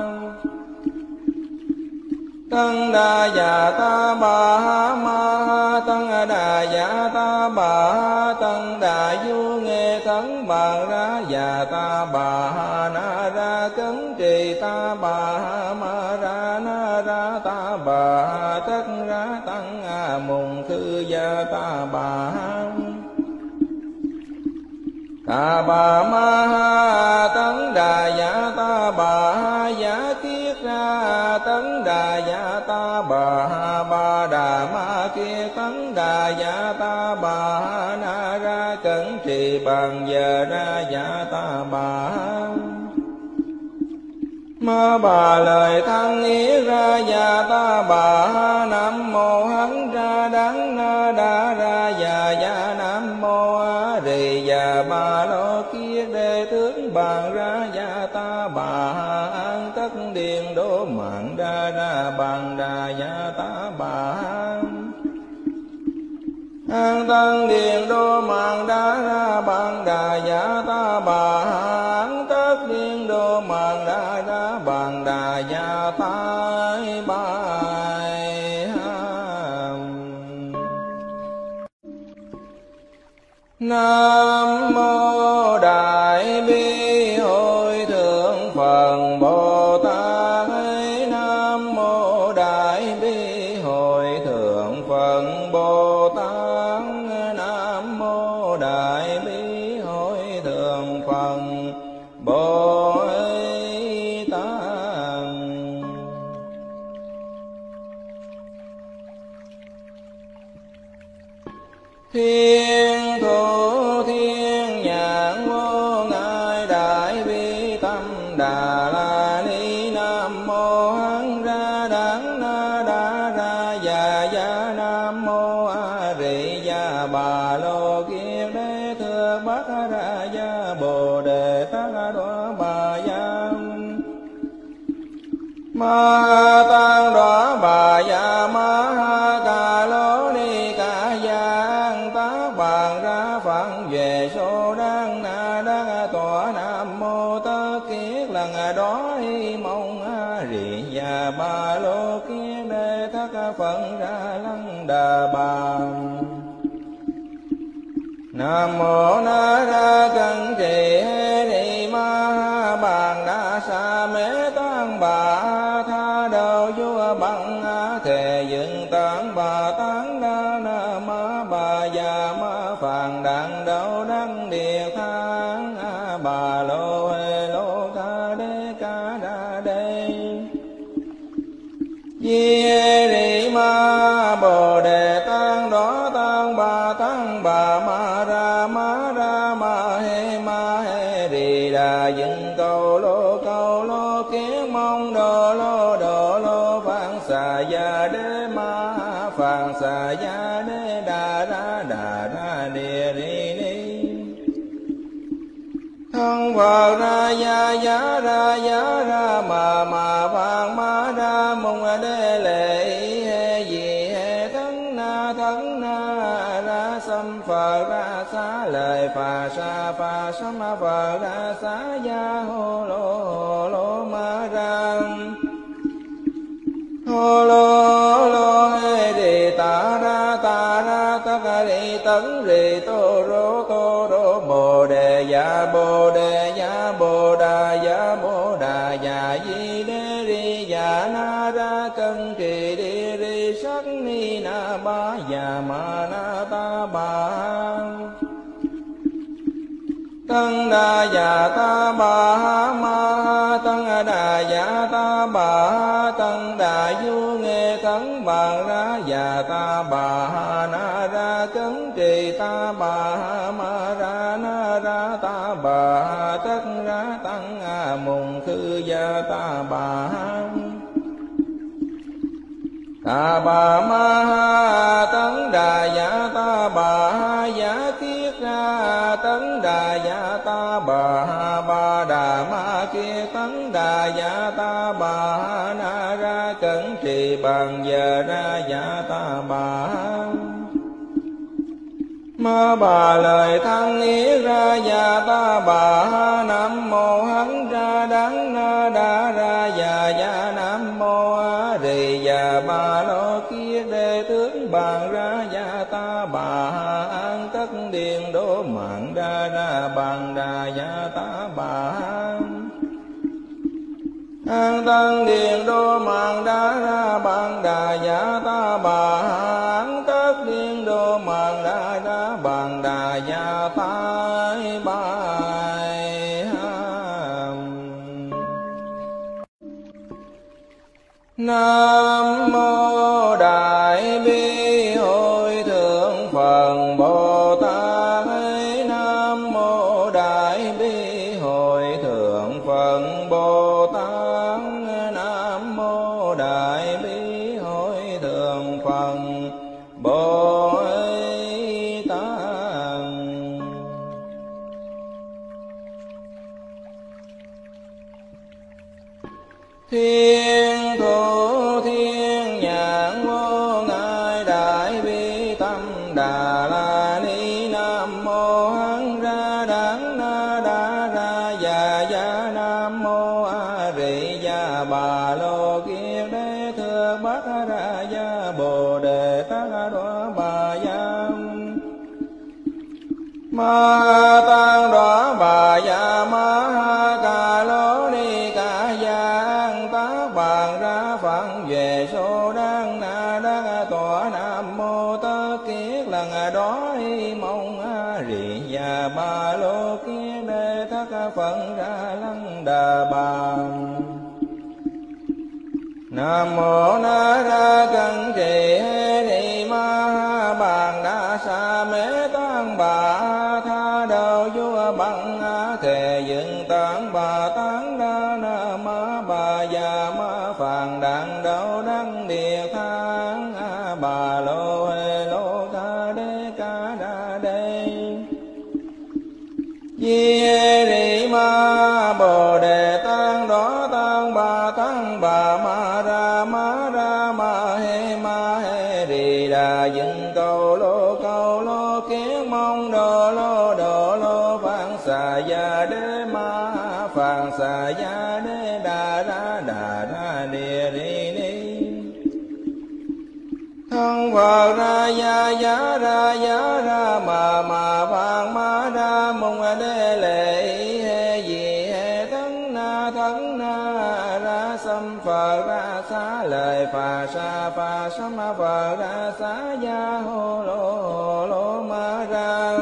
Speaker 1: Tăng đà dạ ta bà ma tăng đà dạ ta bà. Tăng đà du nghe thắng bàn ra dạ ta bà. Na ra cấn trì ta bà ma ra na ra ta bà. Tất ra tăng mùng khư gia ta bà. Ta bà ma tấn đà dạ ta bà. Giả kiết ra tấn đà dạ ta bà. Ba đà ma kia tấn đà dạ ta bà. Na ra cẩn trì bằng giờ ra dạ ta bà. Ma bà lời thăng ý ra dạ ta bà. Nam mô hán ra đắng na đa ra dạ dạ. Nam mô a rì dạ bà lô kiết đề tướng bàn ra dạ ta bà. An tất điện đô mạng đa ra bàn đà dạ ta bà. An tăng điện đô mạng đa ra bàn đà dạ ta bà. An tất điện đô mạng đa ra bàn đà dạ ta bà. Nam mô Đại Bi Hội Thượng Phật Bồ Tát. Nam Thiên thủ thiên nhãn vô ngại đại bi tâm đà la ni. Nam mô hán ra đắng na đa ra già gia. Nam mô a rị gia bà lô kiết đế thưa bát ra gia bồ đề tát đọa bà gia. Ma tăng đọa bà gia ma ha ca lô ni ca giang tác bàn ra phận về số đăng na đăng tọa. Nam mô tất kiết lần đó mong a rị gia ba lô kiết đế thất phận ra lăng đà bà. Nam mô na ra cân trì hê ni ma ha bàn đa sa mê tăng bà tha đầu vua bằng thề dựng tán bà tán đa na ma bà già ma phàn đàn đầu đăng địa thang bà lô hê lô ca đê ca đa đê. Di hê ni ma bồ đề tăng đó tăng bà tăng bà ma ra ma ra ma hê ma hê rì đà dựng cầu lô cầu lô kiến mong đồ lô đồ lô phạn xà gia đế ma phạn xà gia đế đà ra đà ra địa ri ni. Thân Phật ra gia giá ra giá ra mà mà phạn ma ra mong đế lệ hê gì hê thân na thân na ra xâm Phật ra xá lời phà sa phà sâm Phật ra xá gia hô lô hô lô ma ra hô lô hô lô hê đi ta ra ta ra ta ca đi tấn rì tô rô tô rô bồ đề dạ bồ đề dạ bồ đà dạ bồ đà dạ di đế ri dạ na ra cân trì đi ri sắc ni na ba dạ ma na ta ba. Tăng đà dạ ta bà ha ma ha tăng đà dạ ta bà ha tăng đà du nghe tấn bàn ra dạ ta bà ha na ra cấn trì ta bà ha ma ra na ra ta bà ha tất ra tăng a mùng khư gia ta bà ha. Ta bà ma ha tấn đà dạ ta bà ha giả kiết ra tấn đà dạ ta bà ha ba đà ma kia tấn đà dạ ta bà ha na ra cẩn trì bằng giờ ra dạ ta bà ha. Ma bà lời thăng ý ra dạ ta bà ha. Nam mô hán ra đắng na đa ra dạ dạ. Nam mô a rì dạ bà lô kiết đế tướng bàn ra dạ ta bà ha. An tất điện đô mạng ra ra bàn đà dạ ta bà ha. An tân điện đô mạng đa ra bàn đà dạ ta bà ha. An tất điện đô mạng đa ra bàn đà dạ ta bài ha. Nam mô đại bi hội thượng Phật Bồ Tát. Nam mô đại bi hội thượng Phật Bồ Tát. Nam mô đại bi hội thượng Phật Bồ Tát. Thiên thủ thiên nhãn vô ngại đại bi tâm đà la ni. Nam mô hán ra đắng na đa ra già gia. Nam mô a rị gia bà lô kiết đế thưa bát ra gia bồ đề tát đọa bà gia. Ma tăng đọa bà gia ma ha ca lô ni ca giang tác bàn ra phận về số đăng na đăng tọa. Nam mô tất kiết lần đó mong a rị gia ba lô kiết đế thất phận ra lăng đà bà. Nam mô na ra cân trì hê ni ma ha bàn đa sa mê ra ma phàn đàn đau đăng địa thang a bà lô hê lô ca đê ca đa đê di ri ma bồ đề tăng đó tăng bà tăng bà ma ra ma ra ma hê ma hê ri đà dừng cầu lô cầu lô kiến mong đồ lô đồ lô phạn xà ya đế ma phạn xà ya đế đà ra đà ra địa ri ni thân Phật ra ya ya ra ya ra ma ma phạn ma ra mong đế lệ hê gì hê thân na thân na ra sam Phật ra xá lời phà sa phà sa ma Phật ra xá ya hô lô hô lô ma ra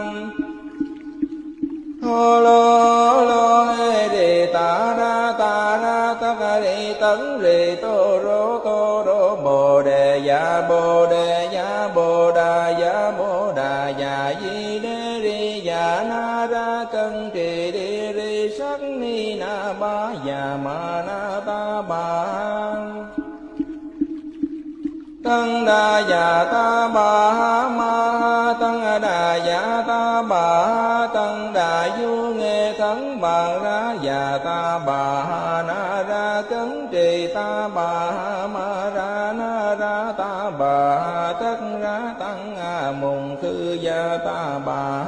Speaker 1: hô lô lô hê đi ta ra ta ra ta ca đi tấn rì tô rô tô rô bồ đề ya bồ đề ya bồ đà ya bồ đà ya di đê ri ya na ra cân trì đi ri sắc ni na ba ya ma na ta ba tăng đà ya ta bà ma tăng đà ya ta bà tăng đà du nghe thắng bà ra ya ta bà na ra cấn trì ta bà ma ra na ra ta bà tất ra tăng a mùng khư ya ta bà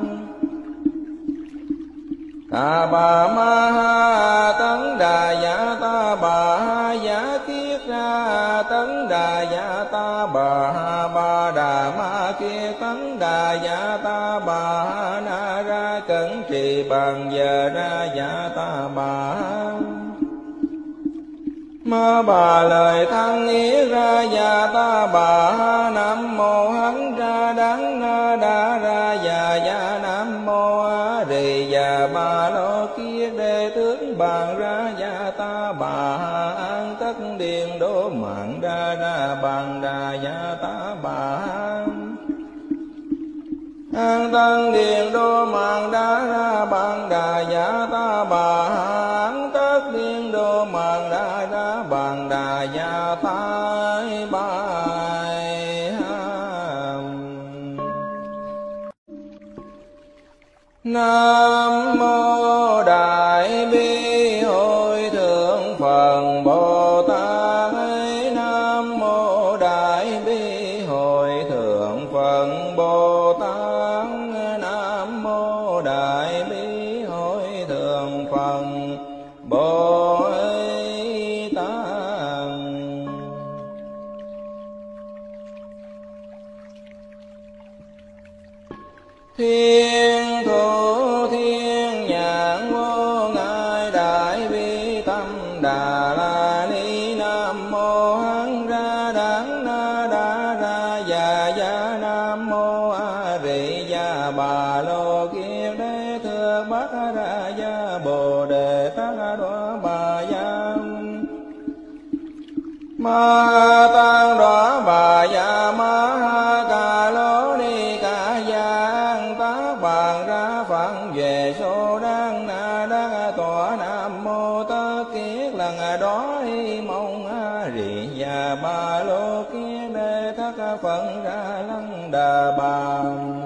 Speaker 1: ta bà ma tấn đà ya ta bà ya kiết ra tấn đà ya ta bà ba đà ma kia tấn đà ya ta bà na ra cẩn trì bằng giờ ra ya ta bà ma bà lời thăng ý ra ya ta bà nam mô hán ra đắng na đa ra ya ya nam mô a rì ya ba lô kia đề tướng bàn ra ya ta bà an tất điền đô mạng ra ra bàn đà ya ta bà an tăng điền đô mạng đa ra bàn đà ya ta bà an tất điền đô mạng đa ra bàn đà ya ta bài nam mô đại bi hội thượng Phật Bồ Tát nam mô đại bi hội thượng Phật Bồ Tát nam mô đại bi hội thượng Phật Bồ Tát thiên thủ thiên nhãn vô ngại đại bi tâm đà la ni nam mô hán ra đắng na đa ra ya ya nam mô a rì ya bà lô kia đế thưa bát ra ya bồ đề tát đoá bà ya ma tăng đoá bà ya ma ca lô ni ca giang tác bàn ra phận về số đăng na đăng tọa nam mô tất kiết lần đó y mong a rì ya ba lô kia đê thất phận ra lăng đà bà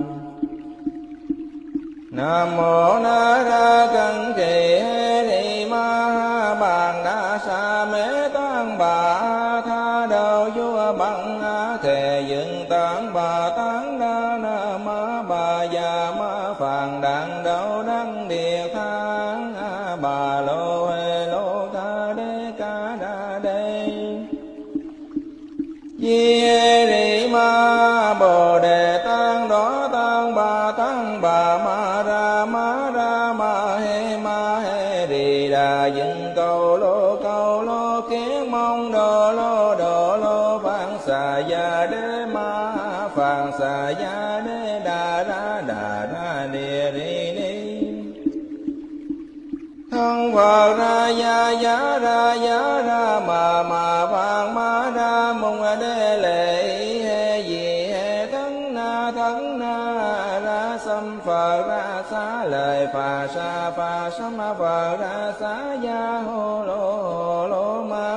Speaker 1: nam mô na ra cân kỳ hê ni ma bàn đa sa mê tăng bà tha đầu vua bằng thề dựng tán bà tán đa na ma bà già ma phàn đàn đau đăng địa thang bà lô hê lô ca đê ca đa đê di ri ma bồ đề tăng đó tăng bà tăng bà ma ra ma ra ma hê ma hê ri đà dừng cầu lô cầu lô kiến mong đồ lô đồ lô phạn xà ya đế ma phạn xà ya đế đà ra đà ra địa ri ni thân Phật ra ya ya ra ya ra ma ma phạn ma ra mong đế lệ hê gì hê thân na thân na ra sam Phật ra xá lời phà sa phà sa ma Phật ra xá ya hô lô hô lô ma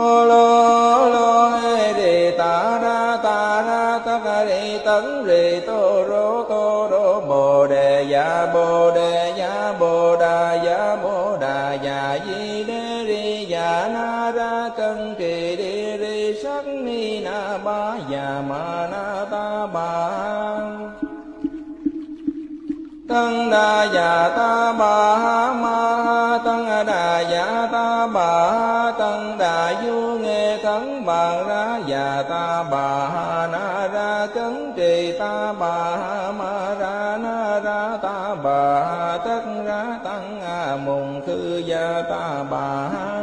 Speaker 1: hô lô lô hê rì ta ra ta ra ta ca rì tấn rì tô rô tô rô bồ đề dạ bồ đề dạ bồ đà dạ bồ đà dạ di đê ri dạ na ra cân trì đi ri sắc ni na ba dạ ma na ta ba tăng đà dạ ta bà ha ma ha tăng đà dạ ta bà ha tăng đà du nghe thắng bàn ra dạ ta bà ha na ra cấn trì ta bà ha ma ra na ra ta bà ha tất ra tăng a mùng khư gia ta bà ha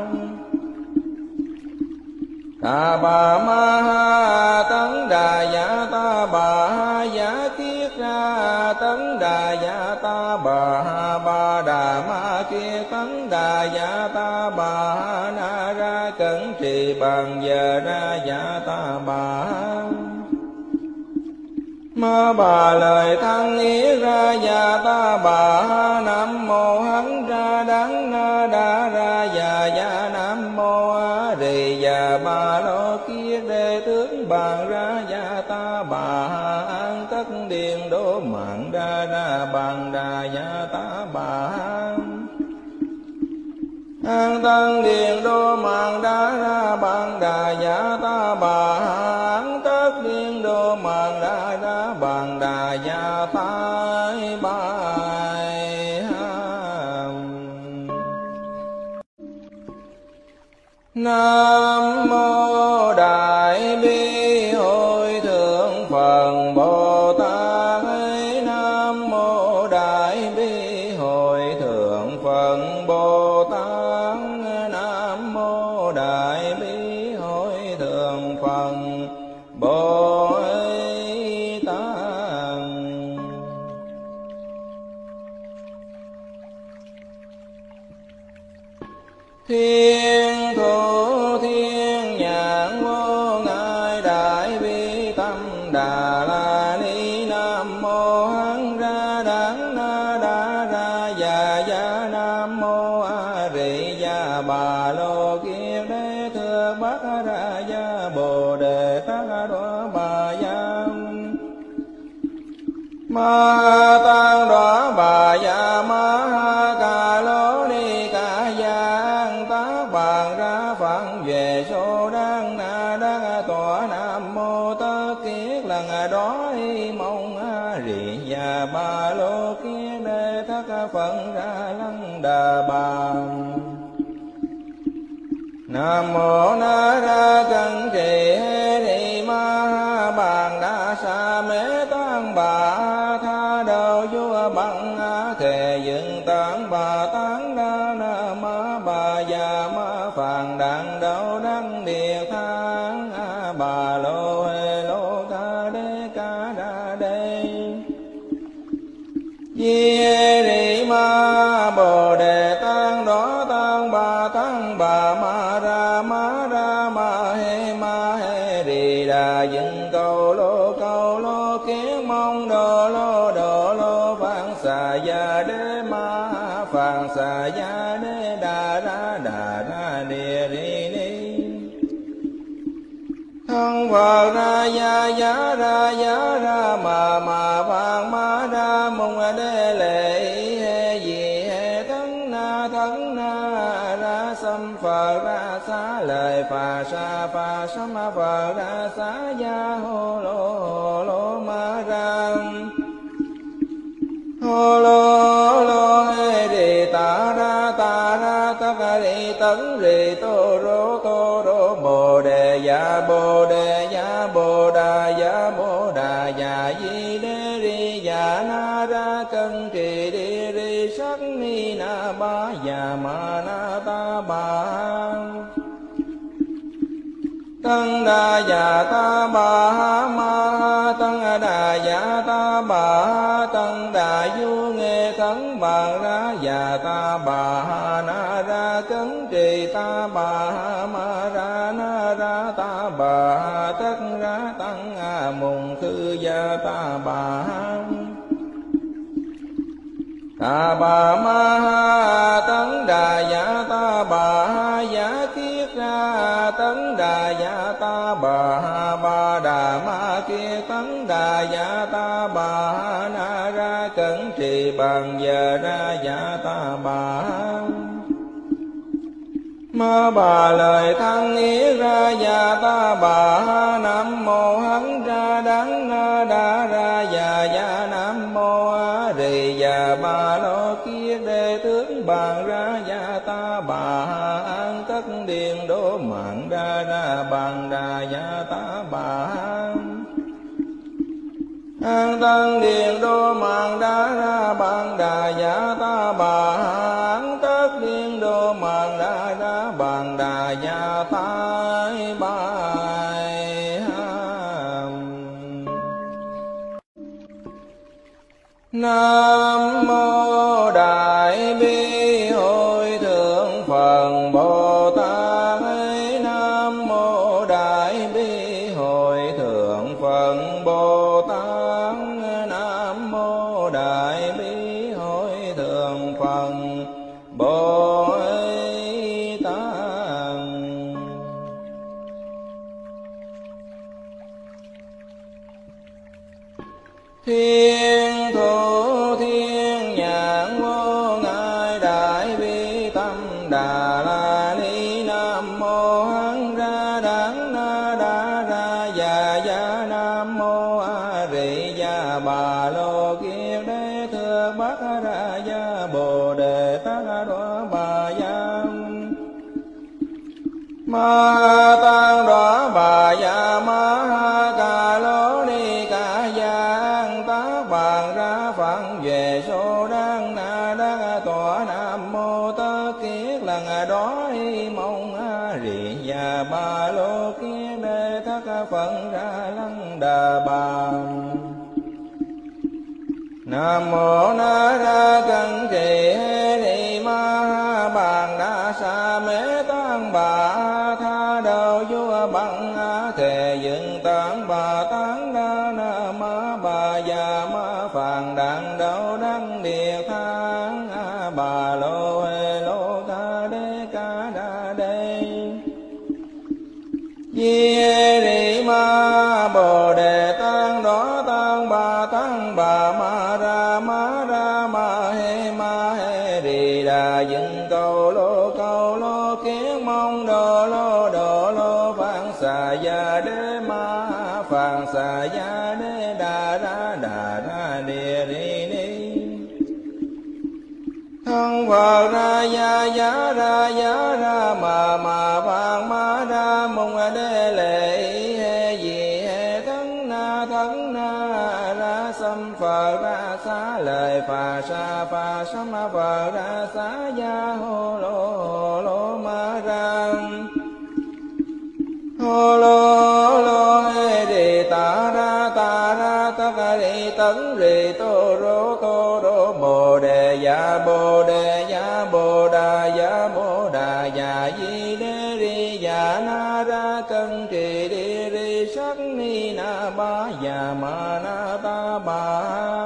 Speaker 1: ta bà ma ha tấn đà dạ ta bà ha giả kiết ra tấn đà dạ ta bà ha ba đà ma kia tấn đà dạ ta bà ha na ra cẩn trì bằng giờ ra dạ ta bà ha ma bà lời thăng ý ra dạ ta bà ha nam mô hán ra đắng na đa ra dạ dạ nam mô a rì dạ ba lô kia đề tướng bàn ra dạ ta bà ha an tất điện đô mạng ra ra bàn đà dạ ta bà ha an tăng điện đô mạng đa ra bàn đà dạ ta bà ha an tất điện đô mạng đa ra bàn đà dạ ta bài ha nam mô đại bi hội thượng Phật Bồ Tát nam mô đại bi hội thượng Phật Bồ Tát nam mô đại bi hội thượng Phật Bồ Tát thiên thủ thiên nhãn vô ngại đại bi tâm đà la ni nam mô hán ra đắng na đa ra dạ dạ nam mô a rì dạ bà lô kiết đế thưa bát ra dạ bồ đề tát đoá bà giam ma tăng đoá bà dạ ma ha ca lô ni ca giang tác bàn ra phận về số đăng na đăng tọa nam mô tất kiết lần đó y mong a rì dạ ba lô kiết đế thất phận ra lăng đà bà nam mô na ra cân trì hê rì ma ha bàn đa sa mê tăng bà tha đầu vua bằng a thề dựng tán bà tán đa na ma bà già ma phàn đàn đầu đăng địa thang a bà lô hê lô ca đê ca đa đê di hê rì ma bồ đề tăng đó tăng bà tăng bà ma ra ma ra ma hê ma hê rì đà dựng cầu lô cầu lô kiến mong đồ lô đồ lô phạn xà gia đế ma phạn xà gia đế đà ra đà ra địa ri ni thân Phật ra gia giá ra giá ra mà mà vàng ma ra mong đế lệ hê gì hê thân na thân na ra xâm Phật ra xá lời phà sa phà sám Phật ra xá gia hô lô hô lô ma ra hô lô lô hê rì ta ra ta ra ta ca rì tấn rì tô rô tô rô bồ đề dạ bồ đề dạ bồ đà dạ bồ đà dạ di đê ri dạ na ra cân trì đi ri sắc ni na ba dạ ma na ta ba tăng đà dạ ta bà ha ma ha tăng đà dạ ta bà ha tăng đà du nghe thắng bàn ra dạ ta bà ha na ra cấn trì ta bà ha ma ra na ra ta bà ha tất ra tăng a mùng khư gia ta bà ha ta bà ma ha tấn đà dạ ta bà ha giả kiết ra ra tấn đà dạ ta bà ba đà ma kia tấn đà dạ ta bà na ra cẩn trì bằng giờ ra dạ ta bà ma bà lời thăng ý ra dạ ta bà nam mô hấn ra đắng na đa ra dạ dạ nam mô a rì dạ ba lô kia đề tướng bàn ra dạ ta bà an tất điền đô mạng ra ra bàn đà dạ ta bà an tân điền đô mạng đa ra bàn đà dạ ta bà an tất điền đô mạng đa ra bàn đà dạ ta bài Nam mô Đại Bi Hội Thượng Phật Bồ Tát. Nam mô Đại Bi Hội Thượng Phật Bồ Tát. Nam mô Đại Bi Hội Thượng Phật Bồ Tát. Thiên thủ thiên nhãn vô ngại đại bi tâm đà la ni. Nam mô hán ra đắng na đa ra dạ dạ nam mô a rì dạ bà lô kiết đế thưa bắc ra dạ bồ đề tát đoá bà giam ma tăng đoá bà dạ ma ca lô ni ca giang tác bàn ra phận về số đăng na đa tọa. Nam mô tất kiết lần đó mong a rì dạ ba lô kiết đế thất phận ra lăng đà bà. Nam mô na ra cẩn trì hê ni ma bàn đa sa mê tăng bà tha đầu vua bằng thề dựng tán bà tán đa na ma bà già ma phàn đàn đầu đăng địa thang bà lô hê lô ca đê ca đa đê di hê ni ma bồ đề tăng đó tăng bà tăng bà ma ra ma ra ma hê ma hê rì đà dựng cầu lô cầu lô kiến mong đồ lô đồ lô phạn xà gia đế ma phạn xà gia đế đà ra đà ra địa ri ni thân Phật ra gia giá ra giá ra mà mà phạn ma ra mong đế lệ hê gì hê thân na thân na ra xâm Phật ra xá lời phà sa phà sâm Phật ra xá gia hô lô hô lô ma ra hô lô lô hê rì ta ra ta ra tất rì tấn rì tô rô tô rô bồ đề dạ bồ đề dạ bồ đà dạ bồ đà dạ di đê ri dạ na ra cân trì đi ri sắc ni na ba dạ ma na ta ba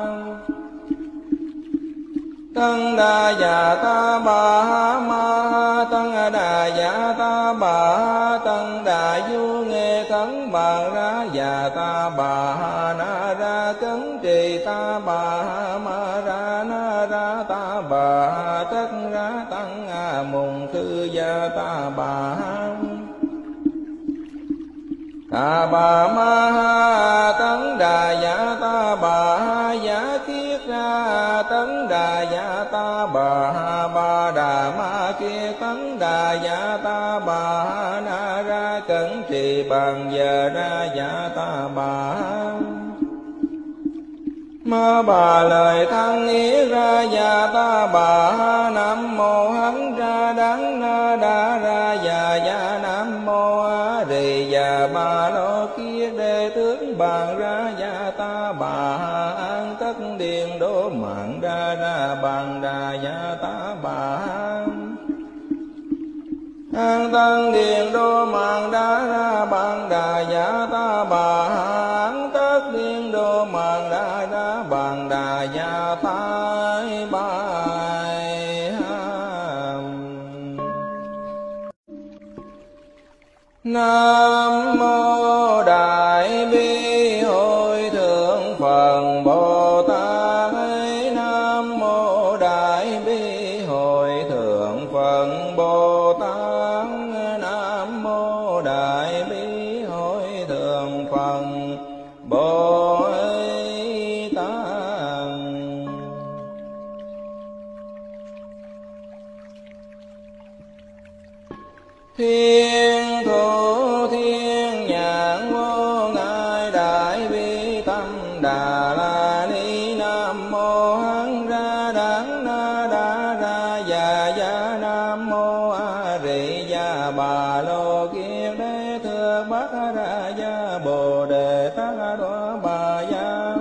Speaker 1: tăng đà dạ ta bà ma tăng đà dạ ta bà tăng đà du nghe tấn bà ra dạ ta bà na ra cấn trì ta bà ma ra na ra ta bà tất ra tăng a mùng thư gia ta bà ta bà ma tấn đà dạ ta bà giả kiết ra tấn đà dạ ta bà ba đà ma kia tấn đà dạ ta bà na ra cẩn trì bằng giờ ra dạ ta bà ma bà lời thăng ý ra dạ ta bà nam mô hấn ra đắng na đa ra dạ dạ nam mô a rì dạ ba lô kia đề tướng bàn ra dạ ta bà an tất điền đô mạng ra ra bàn đà dạ ta bà an tân điền đô mạng đa ra bàn đà dạ ta bà an tất điền đô mạng đa ra bàn đà dạ ta bài Nam mô Đại Bi Hội Thượng Phật Bồ Tát. Nam mô Đại Bi Hội Thượng Phật Bồ Tát. Nam mô Đại Bi Hội Thượng Phật Bồ Tát. Thiên thủ thiên nhãn vô ngại đại bi tâm đà la ni. Nam mô hán ra đắng na đa ra già gia. Nam mô a rị gia bà lô kiết đế thượng bát ra gia bồ đề tát đoá bà gia.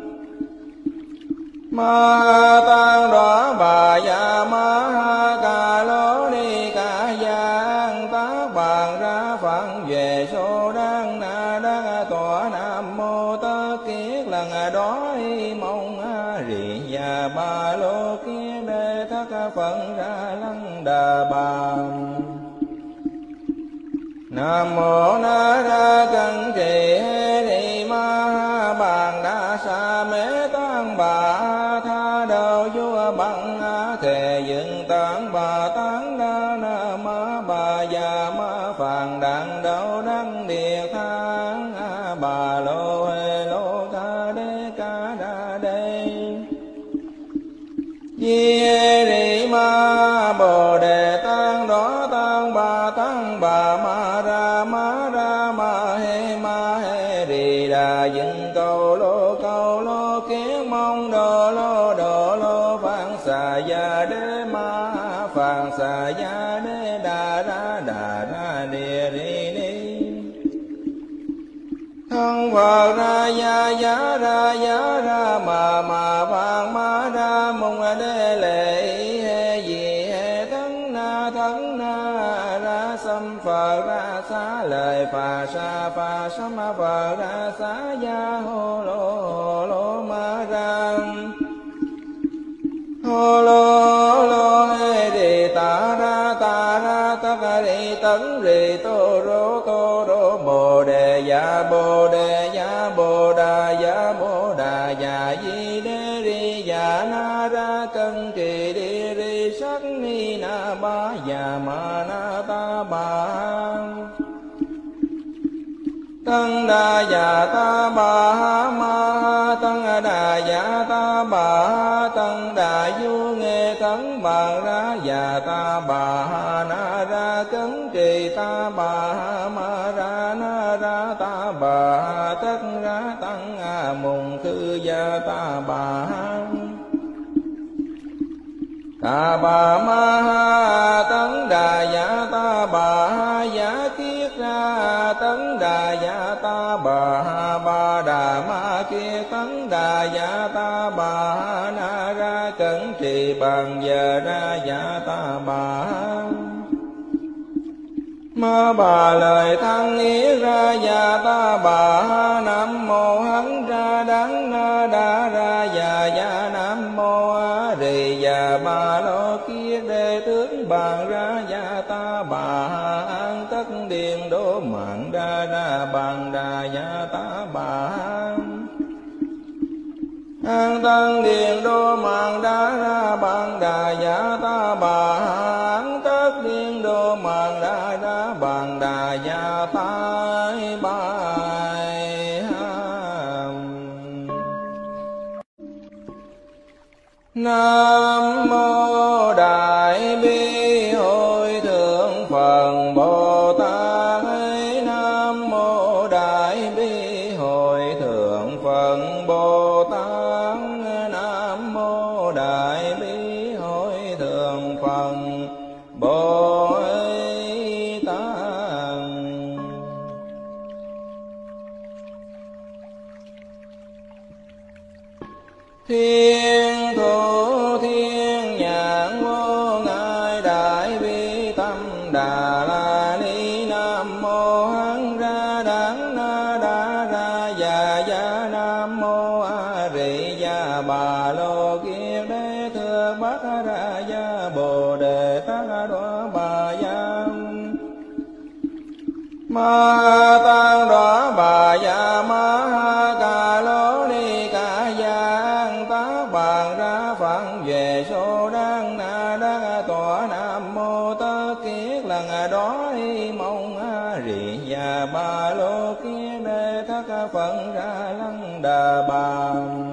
Speaker 1: Ma tăng đoá bà gia ma ha ca lô ni ca giang tác bàn ra phận về số đăng na đăng tọa. Nam mô tất kiết lần đó mong a rị gia ba lô kiết đế thất phận ra lăng đà bà. Nam mô na ra cân trì hê ni ma ha bàn đa sa mê tăng bà tha đầu vua bằng thề dựng tán bà tán đa na ma bà già ma phàn đàn đầu đăng địa thang bà lô hê lô ca đê ca đa đê. Di ri ma bồ đề tăng đó tăng bà tăng bà ma ra ma ra ma hê ma hê ri đà dựng cầu lô cầu lô kiến mong đồ lô đồ lô phạn xà gia đế ma phạn xà gia đế đà ra đà ra địa ri ni. Thân Phật ra gia giá ra giá ra mà mà vàng ma ra mong đế lệ hê gì hê thân na thân na ra xâm Phật ra xá lời phà sa phà sâm Phật ra xá gia hô lô hô lô ma ra hô lô lô hê đi ta ra ta ra tất ri tấn ri tô rô tô rô bồ đề dạ bồ đề dạ bồ đà dạ bồ đà dạ di đế ri dạ na ra cân trì đi ri sắc ni na ba dạ ma na ta ba. Tăng đà dạ ta bà ha ma ha tăng đà dạ ta bà ha tăng đà du nghe tấn bà ra dạ ta bà ha na ra cấn trì ta bà ha ma ra na ra ta bà ha tất ra tăng a mùng khư gia ta bà ha ta bà ma ha tấn đà dạ ta bà ha giả kiết ra tấn đà dạ ta bà ha ba đà ma kia tấn đà dạ ta bà ha na ra cẩn trì bằng giờ ra dạ ta bà ha ma bà lời thăng ý ra dạ ta bà ha. Nam mô hán ra đắng na đa ra dạ dạ. Nam mô a rị dạ bà lô kiết đế tướng bàn ra dạ ta bà ha. An tất điện đô mạng ra ra bàn đà dạ ta bà ha. An tân điện đô mạng đa ra bàn đà dạ ta bà ha. An tất điện đô mạng đa ra bàn đà dạ ta bài ha. Nam mô Đại Bi Hội Thượng Phật Bồ Tát. Nam mô Đại Bi Hội Thượng Phật Bồ Tát. Nam mô Đại Bi Hội Thượng Phật Bồ Tát. Thiên thủ thiên nhãn vô ngại đại bi tâm đà la ni. Nam mô hán ra đắng na đa ra già gia. Nam mô a rị gia bà lô kiết đế thượng bát ra gia bồ đề tát đoá bà gia. ma tăng đó bà ya ma ca lô ni ca giang tác bàn ra phận về số đăng na đa tọa nam mô tất kiết lần đó y mong rì và ba lô kia đê thất phận ra lăng đà bà.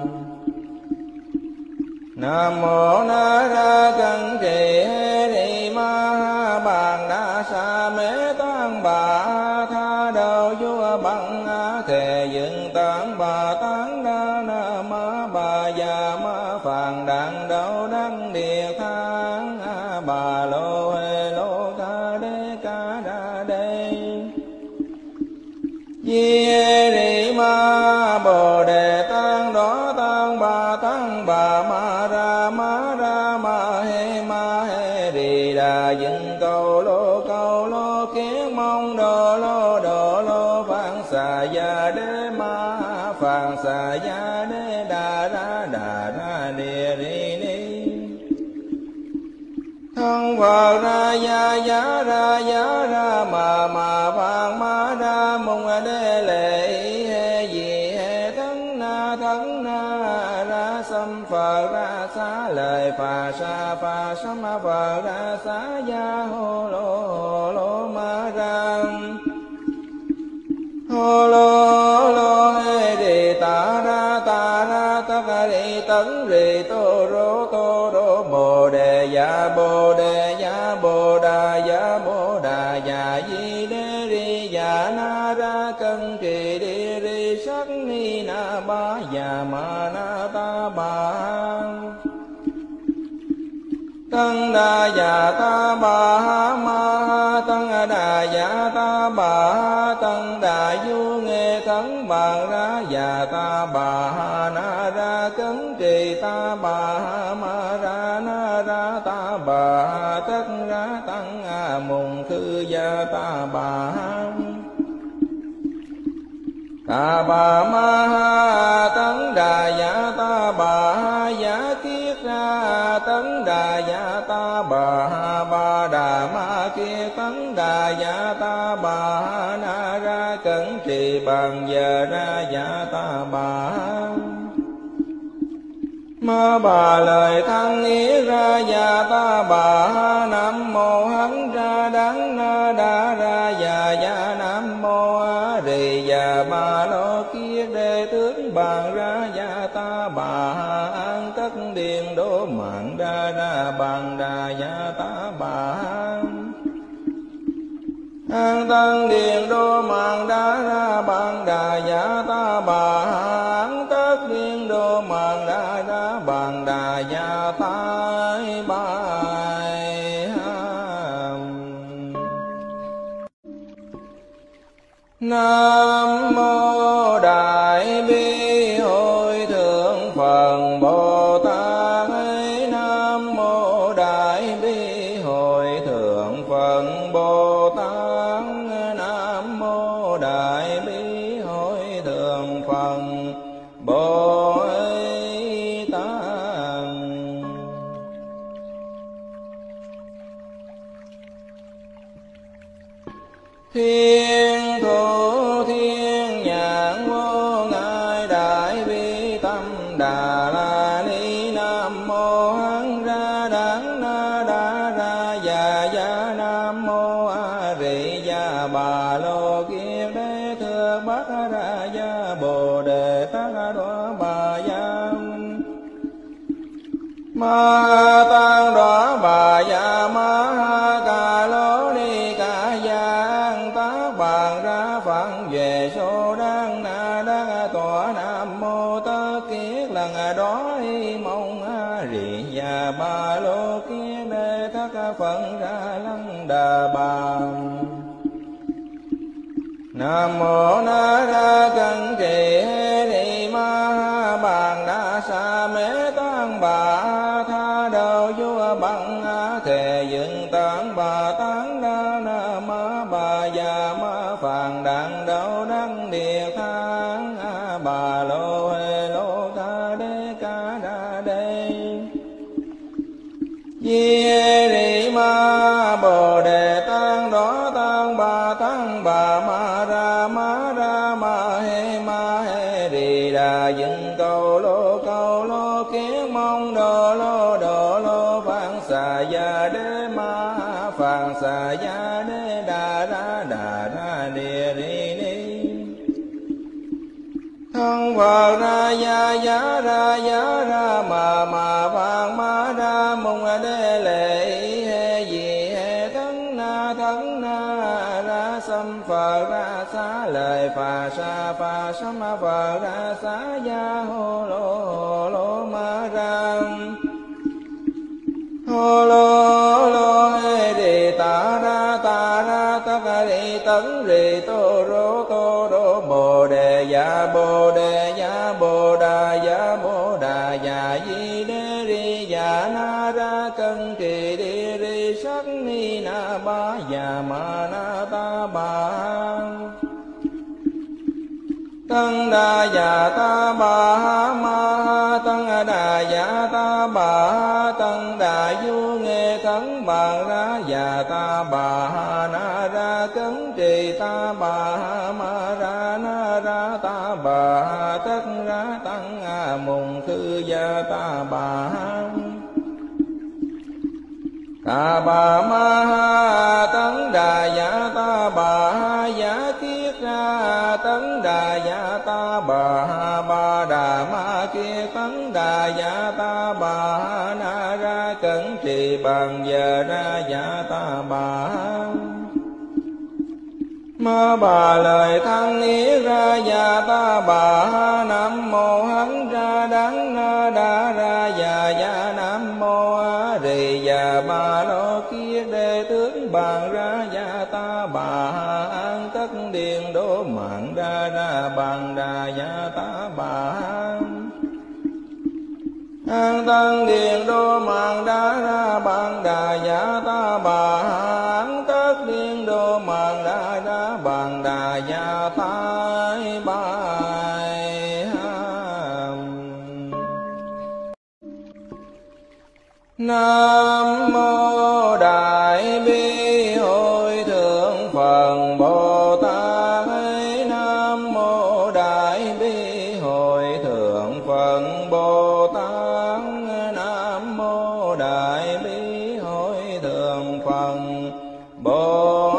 Speaker 1: Nam mô na ra cân trì hê đi ma bàn đa sa mê tăng bà tha đầu vua bằng thề dựng tán bà tán đa na ma bà già ma phàn đặng đầu đăng địa thang bà lô hê lô ca đê ca đa đê di đi ma bồ đề tăng đó tăng bà tăng bà ma ra ma ra ma hê ma hê đi đà dựng cầu lô cầu lô kiến mong đồ lô đồ lô phạn xà ya đế ma phạn xà ya đế đà ra đà ra địa ri ni thân Phật ra ya ya ra ya ra ma ma phạn ma ra mong đế lệ hê gì hê thân na thân na ra sam Phật ra xá lời phà sa phà sam Phật ra xá ya hô lô hô lô ma ra hô lô lô hê đi ta ra ta ra ta ca đi tấn rì tô rô tô rô bồ đề ya bồ đề ya bồ đà ya bồ đà ya di đê ri ya na ra cân trì đi ri sắc ni na ba ya ma na ta ba tăng đà ya ta ba ma tăng đà ya ta ba tăng đà du nghe thắng bàn ra ya ta ba na ra cấn trì ta ba ma ra na ra ta ba tất ra tăng mùng khư ya ta ba ta bà ma tấn đà ya ta bà ya kiết ra tấn đà ya ta bà ba đà ma kia tấn đà ya ta bà na ra cẩn trì bằng giờ ra ya ta bà ma bà lời thăng ý ra ya ta bà nam mô hán ra đắng na đa ra ya ya nam mô a rì ya ba lô kia đề tướng bàn ra ya ta bà an tất điền đô mạng ra ra bàn đà ya ta bà an tăng điền đô mạng đa ra bàn đà ya ta bà an tất điền đô mạng đa ra bàn đà ya ta bài Nam mô Đại Bi Hội Thượng Phật Bồ Tát. Nam mô Đại Bi Hội Thượng Phật Bồ Tát. Nam mô Đại Bi Hội Thượng Phật Bồ Tát. Thiên thủ thiên nhãn vô ngại đại bi tâm đà la ni. Nam mô hán ra đắng na đa ra ya ya. Nam mô a rì ya bà lô kia đế thưa bát ra ya bồ đề tát đoá bà ya ma tăng đoá bà ya ma ca lô ni ca giang tác bàn ra phận về số đăng na đa tọa nam mô tất kiết lần đó y mong rì và ba lô kia đê thất phận ra lăng đà bà. Nam mô na ra cân trì hê đi ma bàn đa sa mê tăng bà tha đầu vua bằng thề dựng tán bà tán đa na ma bà già ma phàn đặng đầu đăng địa thang bà lô hê lô ca đê ca đa đê di đi ma bồ đề tăng đó tăng bà bà tăng bà ma ra ma ra ma he ma he rì đà dựng cầu lô cầu lô kiến mong đồ lô đồ lô phạn xà ya đế ma phạn xà ya đế đà ra đà ra địa ri ni thân Phật ra ya ya ra ya ra ma ma phạn ma ra mong đế lệ he gì he thân na thân na ra sam Phật ra xá lời phà sa phà sam Phật ra xá ya hô lô hô lô ma ra hô lô lô hê đi ta ra ta ra ta ca đi tấn rì tô rô tô rô bồ đề ya bồ đề ya bồ đà ya bồ đà ya di đê ri ya na ra cân kỳ đi ri sắc ni na ba ya ma na ta ba tăng đà ya ta ba ma tăng đà ya ta ba tăng đà du nghe thắng bàn ra ya ta ba na ra cấn trì ta ba ma ra na ra ta ba tất ra tăng a mùng thư ya ta ba ta bà ma ha tấn đà ya ta bà ha ya kiết ra tấn đà ya ta bà ha ba đà ma kia tấn đà ya ta bà ha na ra cẩn trì bằng giờ ra ya ta bà ha ma bà lời thăng ý ra ya ta bà ha nam mô hán ra đắng na đa ra ya ya nam mô a rì ya ba lô kia đề tướng bàn ra ya ta bà ha an tất điền đô mạng ra ra bàn đà ya ta bà ha an tân điền đô mạng đa ra bàn đà ya ta bà ha an tất điền đô mạng đa ra bàn đà ya ta bài nam mô đại bi hội thượng Phật Bồ Tát. Nam mô đại bi hội thượng Phật Bồ Tát. Nam mô đại bi hội thượng Phật Bồ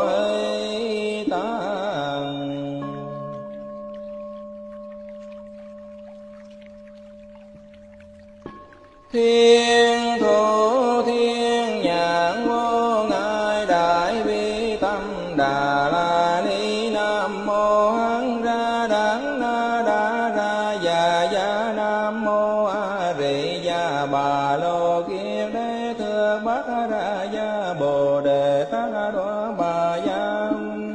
Speaker 1: Tát. Thiên thủ thiên nhãn vô ngại đại bi tâm đà la ni. Nam mô hán ra đắng na đa ra ya ya nam mô a rì ya bà lô kiết đế thượng bát ra ya bồ đề tát đoá bà ya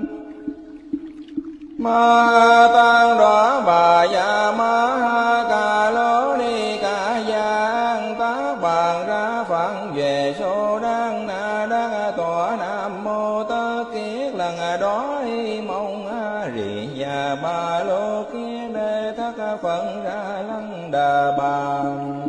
Speaker 1: ma tăng đoá bà ya ma ha ca lô ni ca giang tác bàn ra phận về số đăng na đăng tọa. Nam mô tất kiết lần đó mong a rì ya ba lô kiết đế thất phận ra lăng đà bà.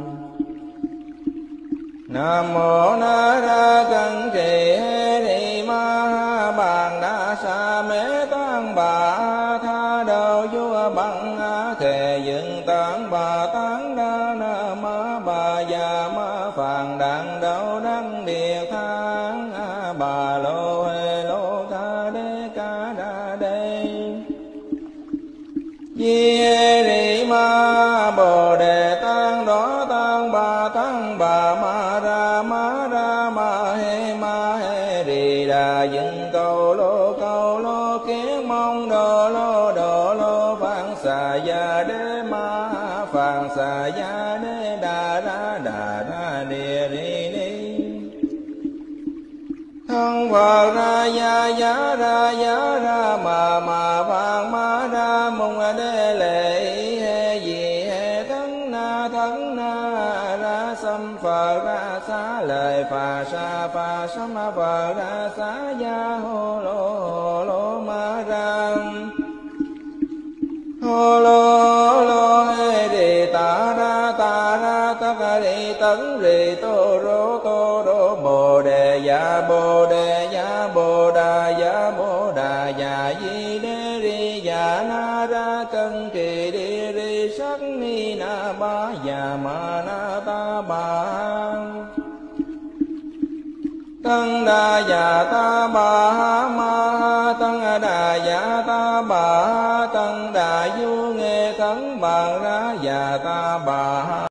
Speaker 1: Nam mô na ra cân trì hê ni ma ha bàn đa sa mê tăng bà tha đầu vua bằng a thề dựng tán bà tán đa na ma bà già ma phàn đàn đầu đăng địa thang a bà lô hê lô ca đê ca đa đê di hê ni ma bồ đề tăng đó tăng bà tăng bà ma ra ma ra ma he ma he rì đà dựng cầu lô cầu lô kiến mong đồ lô đồ lô phạn xà ya đế ma phạn xà ya đế đà ra đà ra địa ri ni thân Phật ra ya ya ra ya ra ma ma phạn ma ra mong đế lệ he gì he thân na thân na ra sam Phật ra xá lời phà sa phà sam Phật ra xá ya hô lô hô lô ma ra hô lô lô hê đi ta ra ta ra ta ca đi tấn rì tô rô tô rô bồ đề ya bồ đề ya bồ đà ya bồ đà Tăng đà dạ ta bà ma tăng đà dạ ta bà tăng đà du nghe khấn bà ra dạ ta bà